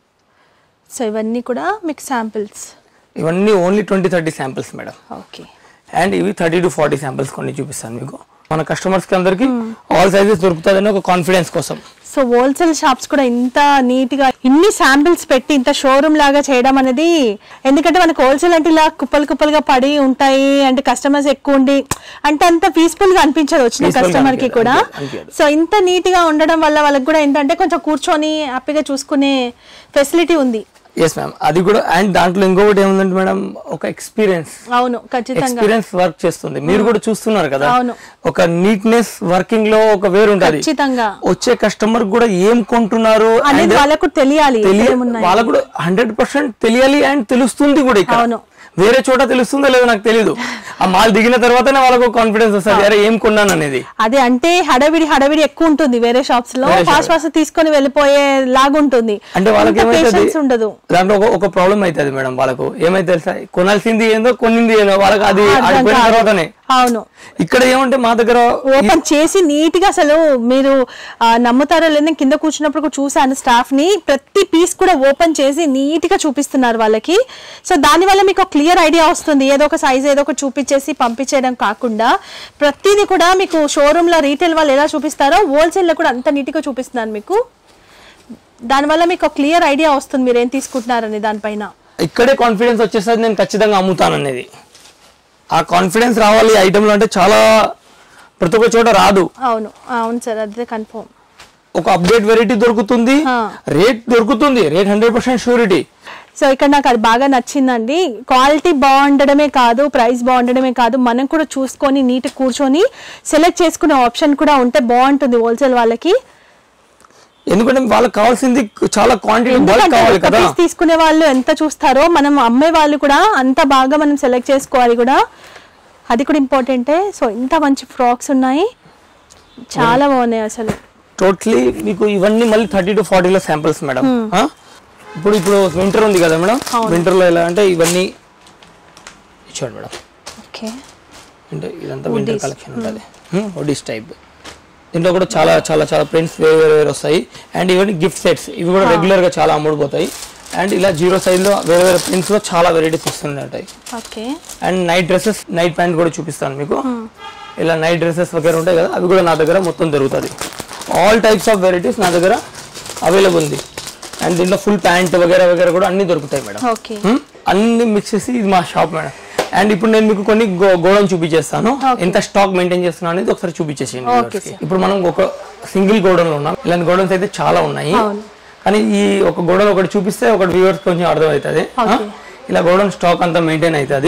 సో ఇవన్నీ కూడా మీకు శాంపిల్స్. ఇవన్నీ only 20-30 samples madam. Okay. And ఇవి 30-40 శాంపిల్స్ కొన్ని చూపిస్తాను మీకు. మన కస్టమర్స్ కి అందరికి ఆల్ సైజెస్ దొరుకుతుందని ఒక కాన్ఫిడెన్స్ కోసం. సో హోల్సేల్ షాప్స్ కూడా ఇంత నీట్ గా ఇన్ని శాంపిల్స్ పెట్టి ఇంత షోరూమ్ లాగా చేయడం అనేది, ఎందుకంటే మనకు హోల్సేల్ అంటే ఇలా కుప్పలు కుప్పలుగా పడి ఉంటాయి అంటే కస్టమర్స్ ఎక్కువ ఉండి అంటే అంత పీస్ఫుల్ గా అనిపించదు వచ్చిన కస్టమర్ కి కూడా. సో ఇంత నీట్ గా ఉండడం వల్ల వాళ్ళకి కూడా ఏంటంటే కొంచెం కూర్చొని హ్యాపీగా చూసుకునే ఫెసిలిటీ ఉంది. ఎస్ మ్యామ్, అది కూడా. అండ్ దాంట్లో ఇంకొకటి ఏముందంటే మేడం, ఒక ఎక్స్పీరియన్స్. అవును, ఖచ్చితంగా ఎక్స్పీరియన్స్ వర్క్ చేస్తుంది. మీరు కూడా చూస్తున్నారు కదా, ఒక నీట్నెస్ వర్కింగ్ లో ఒక వేరు ఉంటుంది. ఖచ్చితంగా వచ్చే కస్టమర్ కూడా ఏం కొంటున్నారు అనేది వాళ్ళకు తెలియాలి, వాళ్ళకు కూడా 100% తెలియాలి అండ్ తెలుస్తుంది కూడా. ఇక్కడ వేరే చోట తెలుస్తుందో లేదో నాకు తెలియదు. ఆ మాల్ దిగిన తర్వాతనే వాళ్ళకు కాన్ఫిడెన్స్ వస్తుంది, అరే ఏం కొన్నాను అనేది. అదే అంటే హడావిడి ఎక్కువ ఉంటుంది వేరే షాప్స్ లో, ఫాస్ట్ తీసుకొని వెళ్ళిపోయే లాగుంటుంది. అంటే వాళ్ళకి ఉండదు. దాంట్లో ఒక ప్రాబ్లం అవుతుంది మేడం. వాళ్ళకు ఏమైతే తెలుసా, కొనాల్సింది ఏందో కొనింది ఏందో వాళ్ళకి అది ఆడిపోయిన తర్వాతనే. అవును, ఇక్కడ ఏమంటే మా దగ్గర ఓపెన్ చేసి నీట్ గా, అసలు మీరు నమ్ముతారో లేదో కింద కూర్చున్నప్పుడు కూడా చూసాను స్టాఫ్ ని, ప్రతి పీస్ కూడా ఓపెన్ చేసి నీట్ గా చూపిస్తున్నారు వాళ్ళకి. సో దాని వల్ల మీకు క్లియర్ ఐడియా వస్తుంది. ఏదో ఒక సైజ్ ఏదో ఒక చూపించేసి పంపించేయడం కాకుండా ప్రతిదీ కూడా మీకు షోరూమ్ లో రీటైల్ వాళ్ళు ఎలా చూపిస్తారో హోల్సేల్ లో కూడా అంత నీట్ గా చూపిస్తున్నారు మీకు. దానివల్ల మీకు క్లియర్ ఐడియా వస్తుంది మీరు ఏం తీసుకుంటున్నారని. దానిపైన ఇక్కడే కాన్ఫిడెన్స్ వచ్చేసరికి నేను ఖచ్చితంగా అమ్ముతాను అనేది. ఆ కాన్ఫిడెన్స్ రావాలి ఐటమ్ లో, అంటే చాలా ప్రతి ఒక్క చోట రాదు. అవును అవును సార్, అదే కన్ఫర్మ్. ఒక అప్డేట్ వెరైటీ దొరుకుతుంది, రేట్ దొరుకుతుంది, రేట్ 100% షూరిటీ. సో ఇక్కడ నాకు అది బాగా నచ్చిందండి. క్వాలిటీ బాగుండడమే కాదు, ప్రైస్ బాగుండడమే కాదు, మనం కూడా చూసుకొని నీట్ కూర్చొని సెలెక్ట్ చేసుకునే ఆప్షన్ కూడా ఉంటే బాగుంటుంది హోల్సేల్ వాళ్ళకి. ఎందుకంటే వాళ్ళకి కావాల్సింది చాలా క్వాంటిటీ కావాలి కదా. తీసుకునే వాళ్ళు ఎంత చూస్తారో మనం అమ్మే వాళ్ళు కూడా అంత బాగా మనం సెలెక్ట్ చేసుకోవాలి కూడా, అది కూడా ఇంపార్టెంటే. సో ఇంత మంచి ఫ్రాక్స్ ఉన్నాయి, చాలా బాగున్నాయి అసలు. టోటలీ మీకు ఇవన్నీ మళ్ళీ 30-40 లో శాంపిల్స్ మేడం. ఇప్పుడు వింటర్ ఉంది కదా మేడం, వింటర్ లో ఎలా అంటే ఇవన్నీ ఇచ్చాడు మేడం. ఓకే, అంటే ఇదంతా వింటర్ కలెక్షన్ ఉంటుంది, హుడీస్ టైప్. దీంట్లో కూడా చాలా చాలా చాలా ప్రింట్స్ వేరే వస్తాయి. అండ్ ఇవన్నీ గిఫ్ట్ సెట్స్, ఇవి కూడా రెగ్యులర్ గా చాలా అమ్ముడుపోతాయి. అండ్ ఇలా 0 సైజ్ లో వేరే ప్రింట్స్ లో చాలా వెరైటీస్ వస్తుంటాయి. And night dresses, night pant కూడా చూపిస్తాను మీకు. ఇలా నైట్ డ్రెస్సెస్ వగేరా ఉంటాయి కదా, అవి కూడా నా దగ్గర మొత్తం దొరుకుతుంది. ఆల్ టైప్స్ ఆఫ్ వెరైటీస్ నా దగ్గర అవైలబుల్ ఉంది. అండ్ దీంట్లో ఫుల్ ప్యాంట్ వగేరా కూడా అన్ని దొరుకుతాయి మేడం. అన్ని మిక్స్ చేసి ఇది మా షాప్ మేడం. అండ్ ఇప్పుడు నేను మీకు కొన్ని గోడౌన్ చూపించేస్తాను, ఎంత స్టాక్ మెయింటైన్ చేస్తున్నా అనేది ఒకసారి చూపించేసేయండి. ఇప్పుడు మనం ఒక సింగిల్ గోడౌన్ లో ఉన్నాం. ఇలాంటి గోడౌన్స్ అయితే చాలా ఉన్నాయి, కానీ ఈ ఒక గోడౌన్ ఒకటి చూపిస్తే ఒకటి వ్యూవర్స్ కొంచెం అర్థం అవుతుంది. ఇలా గోడౌన్ స్టాక్ అంతా మెయింటైన్ అవుతుంది.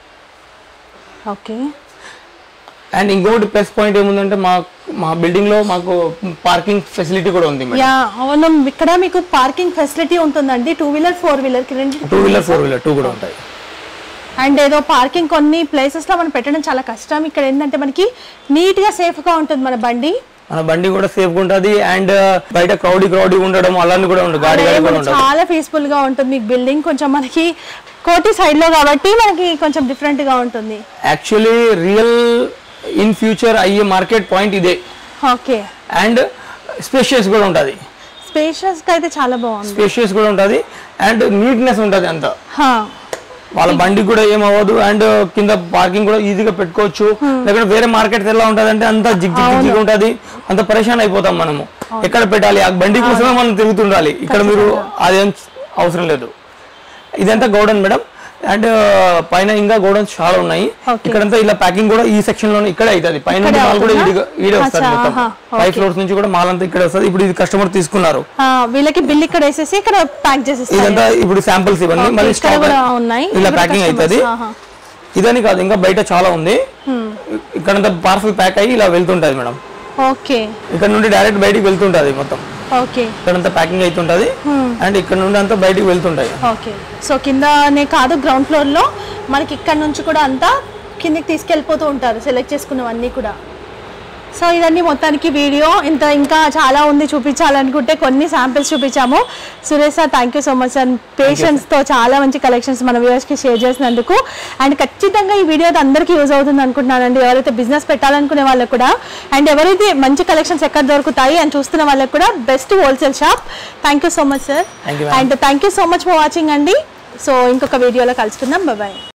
అండ్ ఇంకొకటి ప్లస్ పాయింట్ ఏముందంటే మా బిల్డింగ్ లో మాకు పార్కింగ్ ఫెసిలిటీ కూడా ఉంది. అవును, ఇక్కడ మీకు పార్కింగ్ ఫెసిలిటీ ఉంటుందండి. 2-వీలర్ 4-వీలర్ 2-వీలర్ 4-వీలర్ 2 కూడా ఉంటాయి. అండ్ ఏదో పార్కింగ్ కొన్ని ప్లేసెస్ లో మనం పెట్టడం చాలా కష్టం. ఇక్కడ ఏంటంటే మనకి నీట్ గా సేఫ్ గా ఉంటుంది మన బండి. మన బండి కూడా సేఫ్ గా ఉంటది అండ్ బయట క్రౌడీ ఉండడం అలాంటి కూడా ఉండదు, గాడి కూడా ఉండదు, చాలా పీస్ఫుల్ గా ఉంటుంది. మీకు బిల్డింగ్ కొంచెం మనకి కోటి సైడ్ లో కాబట్టి మనకి కొంచెం డిఫరెంట్ గా ఉంటుంది. యాక్చువల్లీ రియల్ ఇన్ ఫ్యూచర్ అయ్యే మార్కెట్ పాయింట్ ఇదే. ఓకే. అండ్ స్పేషియస్ కూడా ఉంటది, స్పేషియస్ గా అయితే చాలా బాగుంది, స్పేషియస్ కూడా ఉంటది అండ్ నీట్నెస్ ఉంటది అంతా. వాళ్ళ బండి కూడా ఏమవ్వదు అండ్ కింద పార్కింగ్ కూడా ఈజీగా పెట్టుకోవచ్చు. లేకపోతే వేరే మార్కెట్ ఎలా ఉంటది అంటే అంత జిగ్ ఉంటది, అంత పరేషాన్ అయిపోతాం మనము. ఎక్కడ పెట్టాలి ఆ బండి కోసమే మనం తిరుగుతుండాలి, ఇక్కడ మీరు అదేం అవసరం లేదు. ఇదంతా గోడౌన్ మేడం అండ్ పైన ఇంకా గోడౌన్స్ చాలా ఉన్నాయి. ఇక్కడంతా ఇలా ప్యాకింగ్ కూడా ఈ సెక్షన్ లోనే ఇక్కడే అవుతుంది. పైన మాల్ కూడా ఈడే వస్తుంది, మొత్తం 5 floors నుంచి కూడా మాల్ అంతా ఇక్కడ వస్తుంది. ఇప్పుడు ఇది కస్టమర్ తీసుకున్నారు, వీళ్ళకి బిల్ ఇక్కడ వేసేసి ఇక్కడ ప్యాక్ చేసేస్తారు. ఇదంతా ఇప్పుడు శాంపిల్స్ ఇవన్నీ మళ్ళీ ఇలా ప్యాకింగ్ అవుతుంది. ఇదని కాదు ఇంకా బయట చాలా ఉంది. ఇక్కడంతా పార్సల్ ప్యాక్ అయ్యి ఇలా వెళ్తుంటది మేడం. ఓకే. ఇక్కడ నుండి డైరెక్ట్ బయటికి వెళ్తుంటది మొత్తం. ఓకే. ఇక్కడంతా ప్యాకింగ్ అవుతుంటది అండ్ ఇక్కడ నుండి అంతా బయటికి వెళ్తుంటాయి. ఓకే. సో కిందనే కాదు గ్రౌండ్ ఫ్లోర్ లో మనకి ఇక్కడ నుంచి కూడా అంతా కిందకి తీసుకెళ్ళిపోతూ ఉంటారు సెలెక్ట్ చేసుకున్నవన్నీ కూడా. సో ఇదన్నీ మొత్తానికి వీడియో. ఇంకా చాలా ఉంది చూపించాలనుకుంటే కొన్ని శాంపిల్స్ చూపించాము. Suresh sir thank you so much sir, పేషెన్స్తో చాలా మంచి కలెక్షన్స్ మన వ్యూవర్స్కి షేర్ చేసినందుకు. అండ్ ఖచ్చితంగా ఈ వీడియో అందరికీ యూజ్ అవుతుంది అనుకుంటున్నానండి, ఎవరైతే బిజినెస్ పెట్టాలనుకునే వాళ్ళకు కూడా అండ్ ఎవరైతే మంచి కలెక్షన్స్ ఎక్కడ దొరుకుతాయి అని చూస్తున్న వాళ్ళకి కూడా best wholesale shop. Thank you so much sir and thank you so much for watching అండి. సో ఇంకొక వీడియోలో కలుసుకుందాం. బాయ్.